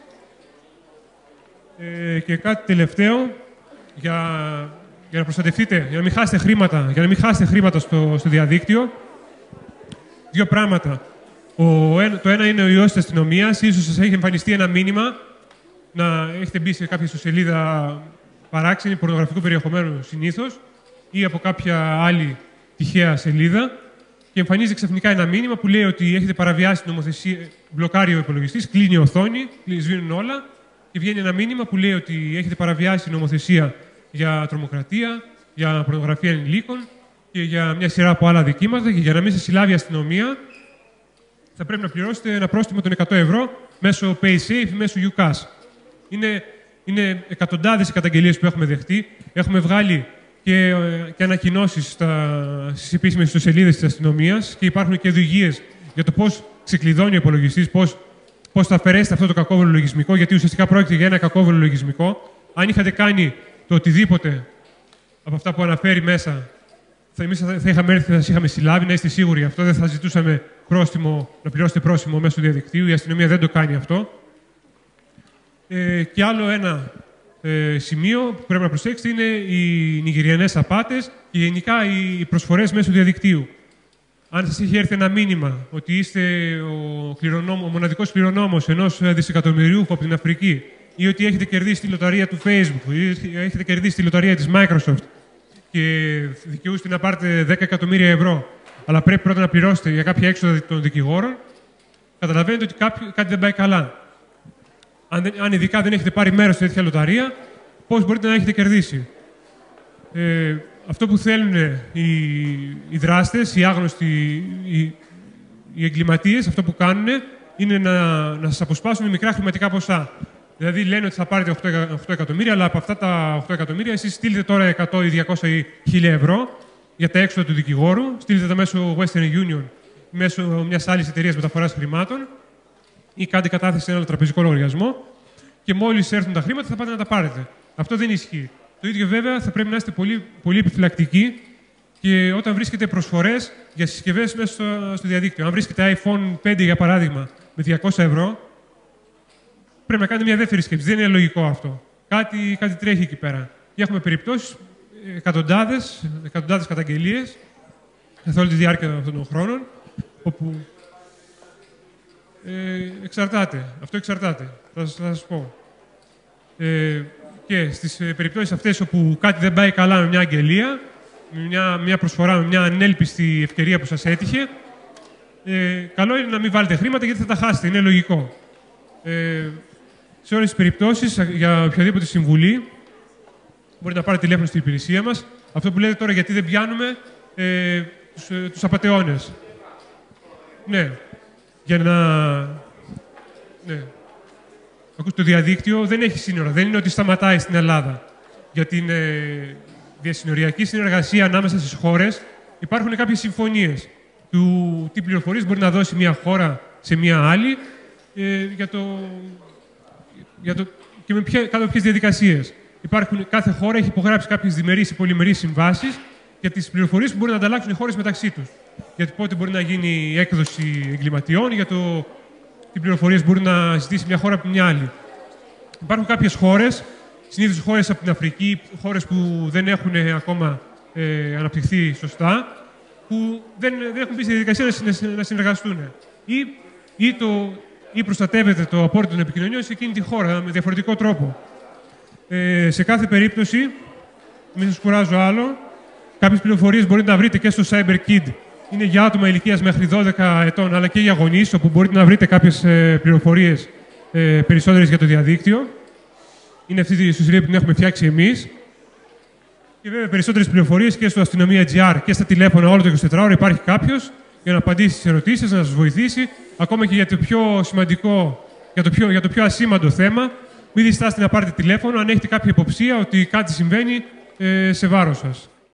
Speaker 1: Και κάτι τελευταίο, για να προστατευτείτε, για να μην χάσετε χρήματα στο διαδίκτυο. Δύο πράγματα. Το ένα είναι ο ιός της αστυνομίας. Ίσως σας έχει εμφανιστεί ένα μήνυμα να έχετε μπει σε κάποια ιστοσελίδα παράξενη, πορνογραφικού περιεχομένου συνήθως, ή από κάποια άλλη τυχαία σελίδα και εμφανίζεται ξαφνικά ένα μήνυμα που λέει ότι έχετε παραβιάσει την νομοθεσία, μπλοκάρει ο υπολογιστής, κλείνει η οθόνη, σβήνουν όλα και βγαίνει ένα μήνυμα που λέει ότι έχετε παραβιάσει την νομοθεσία για τρομοκρατία, για πορνογραφία ενηλίκων και για μια σειρά από άλλα δικήματα και για να μην σας συλλάβει η αστυνομία θα πρέπει να πληρώσετε ένα πρόστιμο των 100 ευρώ μέσω PaySafe, μέσω UCash. Είναι εκατοντάδες οι καταγγελίες που έχουμε δεχτεί. Έχουμε βγάλει και ανακοινώσεις στις επίσημες ιστοσελίδες της αστυνομίας και υπάρχουν και οδηγίες για το πώς ξεκλειδώνει ο υπολογιστής, πώς θα αφαιρέσετε αυτό το κακόβολο λογισμικό, γιατί ουσιαστικά πρόκειται για ένα κακόβολο λογισμικό. Αν είχατε κάνει το οτιδήποτε από αυτά που αναφέρει μέσα, εμείς θα είχαμε έρθει και θα σας είχαμε συλλάβει, να είστε σίγουροι αυτό. Δεν θα ζητούσαμε να πληρώσετε πρόστιμο μέσω διαδικτύου. Η αστυνομία δεν το κάνει αυτό. Και άλλο ένα σημείο που πρέπει να προσέξετε είναι οι νιγηριανές απάτες και γενικά οι προσφορές μέσω διαδικτύου. Αν σας έχει έρθει ένα μήνυμα ότι είστε ο μοναδικός κληρονόμος ενός δισεκατομμυριούχου από την Αφρική ή ότι έχετε κερδίσει τη λοταρία του Facebook ή έχετε κερδίσει τη λοταρία της Microsoft και δικαιούστε να πάρετε 10 εκατομμύρια ευρώ, αλλά πρέπει πρώτα να πληρώσετε για κάποια έξοδα των δικηγόρων, καταλαβαίνετε ότι κάτι δεν πάει καλά. Αν ειδικά δεν έχετε πάρει μέρος σε τέτοια λοταρία, πώς μπορείτε να έχετε κερδίσει. Αυτό που θέλουν οι δράστες, οι άγνωστοι, οι εγκληματίες, αυτό που κάνουν είναι να σας αποσπάσουν μικρά χρηματικά ποσά. Δηλαδή λένε ότι θα πάρετε 8 εκατομμύρια, αλλά από αυτά τα 8 εκατομμύρια εσείς στείλετε τώρα 100 ή 200 ή 1000 ευρώ για τα έξοδα του δικηγόρου, στείλετε τα μέσω Western Union, μέσω μιας άλλης εταιρείας μεταφοράς χρημάτων ή κάντε κατάθεση σε ένα τραπεζικό λογαριασμό και μόλις έρθουν τα χρήματα θα πάτε να τα πάρετε. Αυτό δεν ισχύει. Το ίδιο βέβαια θα πρέπει να είστε πολύ, πολύ επιφυλακτικοί και όταν βρίσκετε προσφορές για συσκευές μέσα στο διαδίκτυο. Αν βρίσκετε iPhone 5 για παράδειγμα με 200 ευρώ, πρέπει να κάνετε μια δεύτερη σκέψη. Δεν είναι λογικό αυτό. Κάτι τρέχει εκεί πέρα. Και έχουμε περιπτώσεις, εκατοντάδες καταγγελίες καθ' όλη τη διάρκεια αυτών των χρόνων, όπου εξαρτάται. Αυτό εξαρτάται. Θα σας πω. Και στις περιπτώσεις αυτές όπου κάτι δεν πάει καλά με μια αγγελία, μια προσφορά, με μια ανέλπιστη ευκαιρία που σας έτυχε, καλό είναι να μην βάλετε χρήματα γιατί θα τα χάσετε. Είναι λογικό. Σε όλες τις περιπτώσεις, για οποιαδήποτε συμβουλή, μπορείτε να πάρετε τηλέφωνο στην υπηρεσία μας. Αυτό που λέτε τώρα, γιατί δεν πιάνουμε τους απατεώνες. Ναι. Για να... Ναι. Ακούστε, το διαδίκτυο δεν έχει σύνορα. Δεν είναι ότι σταματάει στην Ελλάδα. Για την διασυνοριακή συνεργασία ανάμεσα στις χώρες υπάρχουν κάποιες συμφωνίες του τι πληροφορίες μπορεί να δώσει μια χώρα σε μια άλλη και με κάτω ποιες διαδικασίες. Κάθε χώρα έχει υπογράψει κάποιες διμερείς ή πολυμερείς συμβάσεις για τις πληροφορίες που μπορεί να ανταλλάξουν οι χώρες μεταξύ τους. Γιατί πότε μπορεί να γίνει η έκδοση εγκληματιών, για τι πληροφορίες μπορεί να ζητήσει μια χώρα από μια άλλη. Υπάρχουν κάποιες χώρες, συνήθως χώρες από την Αφρική, χώρες που δεν έχουν ακόμα αναπτυχθεί σωστά, που δεν έχουν μπει στη διαδικασία να συνεργαστούν. Ή προστατεύεται το απόρριτο των επικοινωνιών σε εκείνη τη χώρα με διαφορετικό τρόπο. Σε κάθε περίπτωση, μην σας κουράζω άλλο, κάποιες πληροφορίες μπορείτε να βρείτε και στο CyberKid. Είναι για άτομα ηλικίας μέχρι 12 ετών, αλλά και για γονείς, όπου μπορείτε να βρείτε κάποιες πληροφορίες περισσότερες για το διαδίκτυο. Είναι αυτή η ιστοσελίδα που την έχουμε φτιάξει εμείς. Και βέβαια περισσότερες πληροφορίες και στο αστυνομία.gr και στα τηλέφωνα όλο το 24ωρο υπάρχει κάποιος για να απαντήσει στις ερωτήσεις, να σας βοηθήσει, ακόμα και για το πιο σημαντικό, για το πιο ασήμαντο θέμα. Μην διστάσετε να πάρετε τηλέφωνο αν έχετε κάποια υποψία ότι κάτι συμβαίνει σε βάρος σας.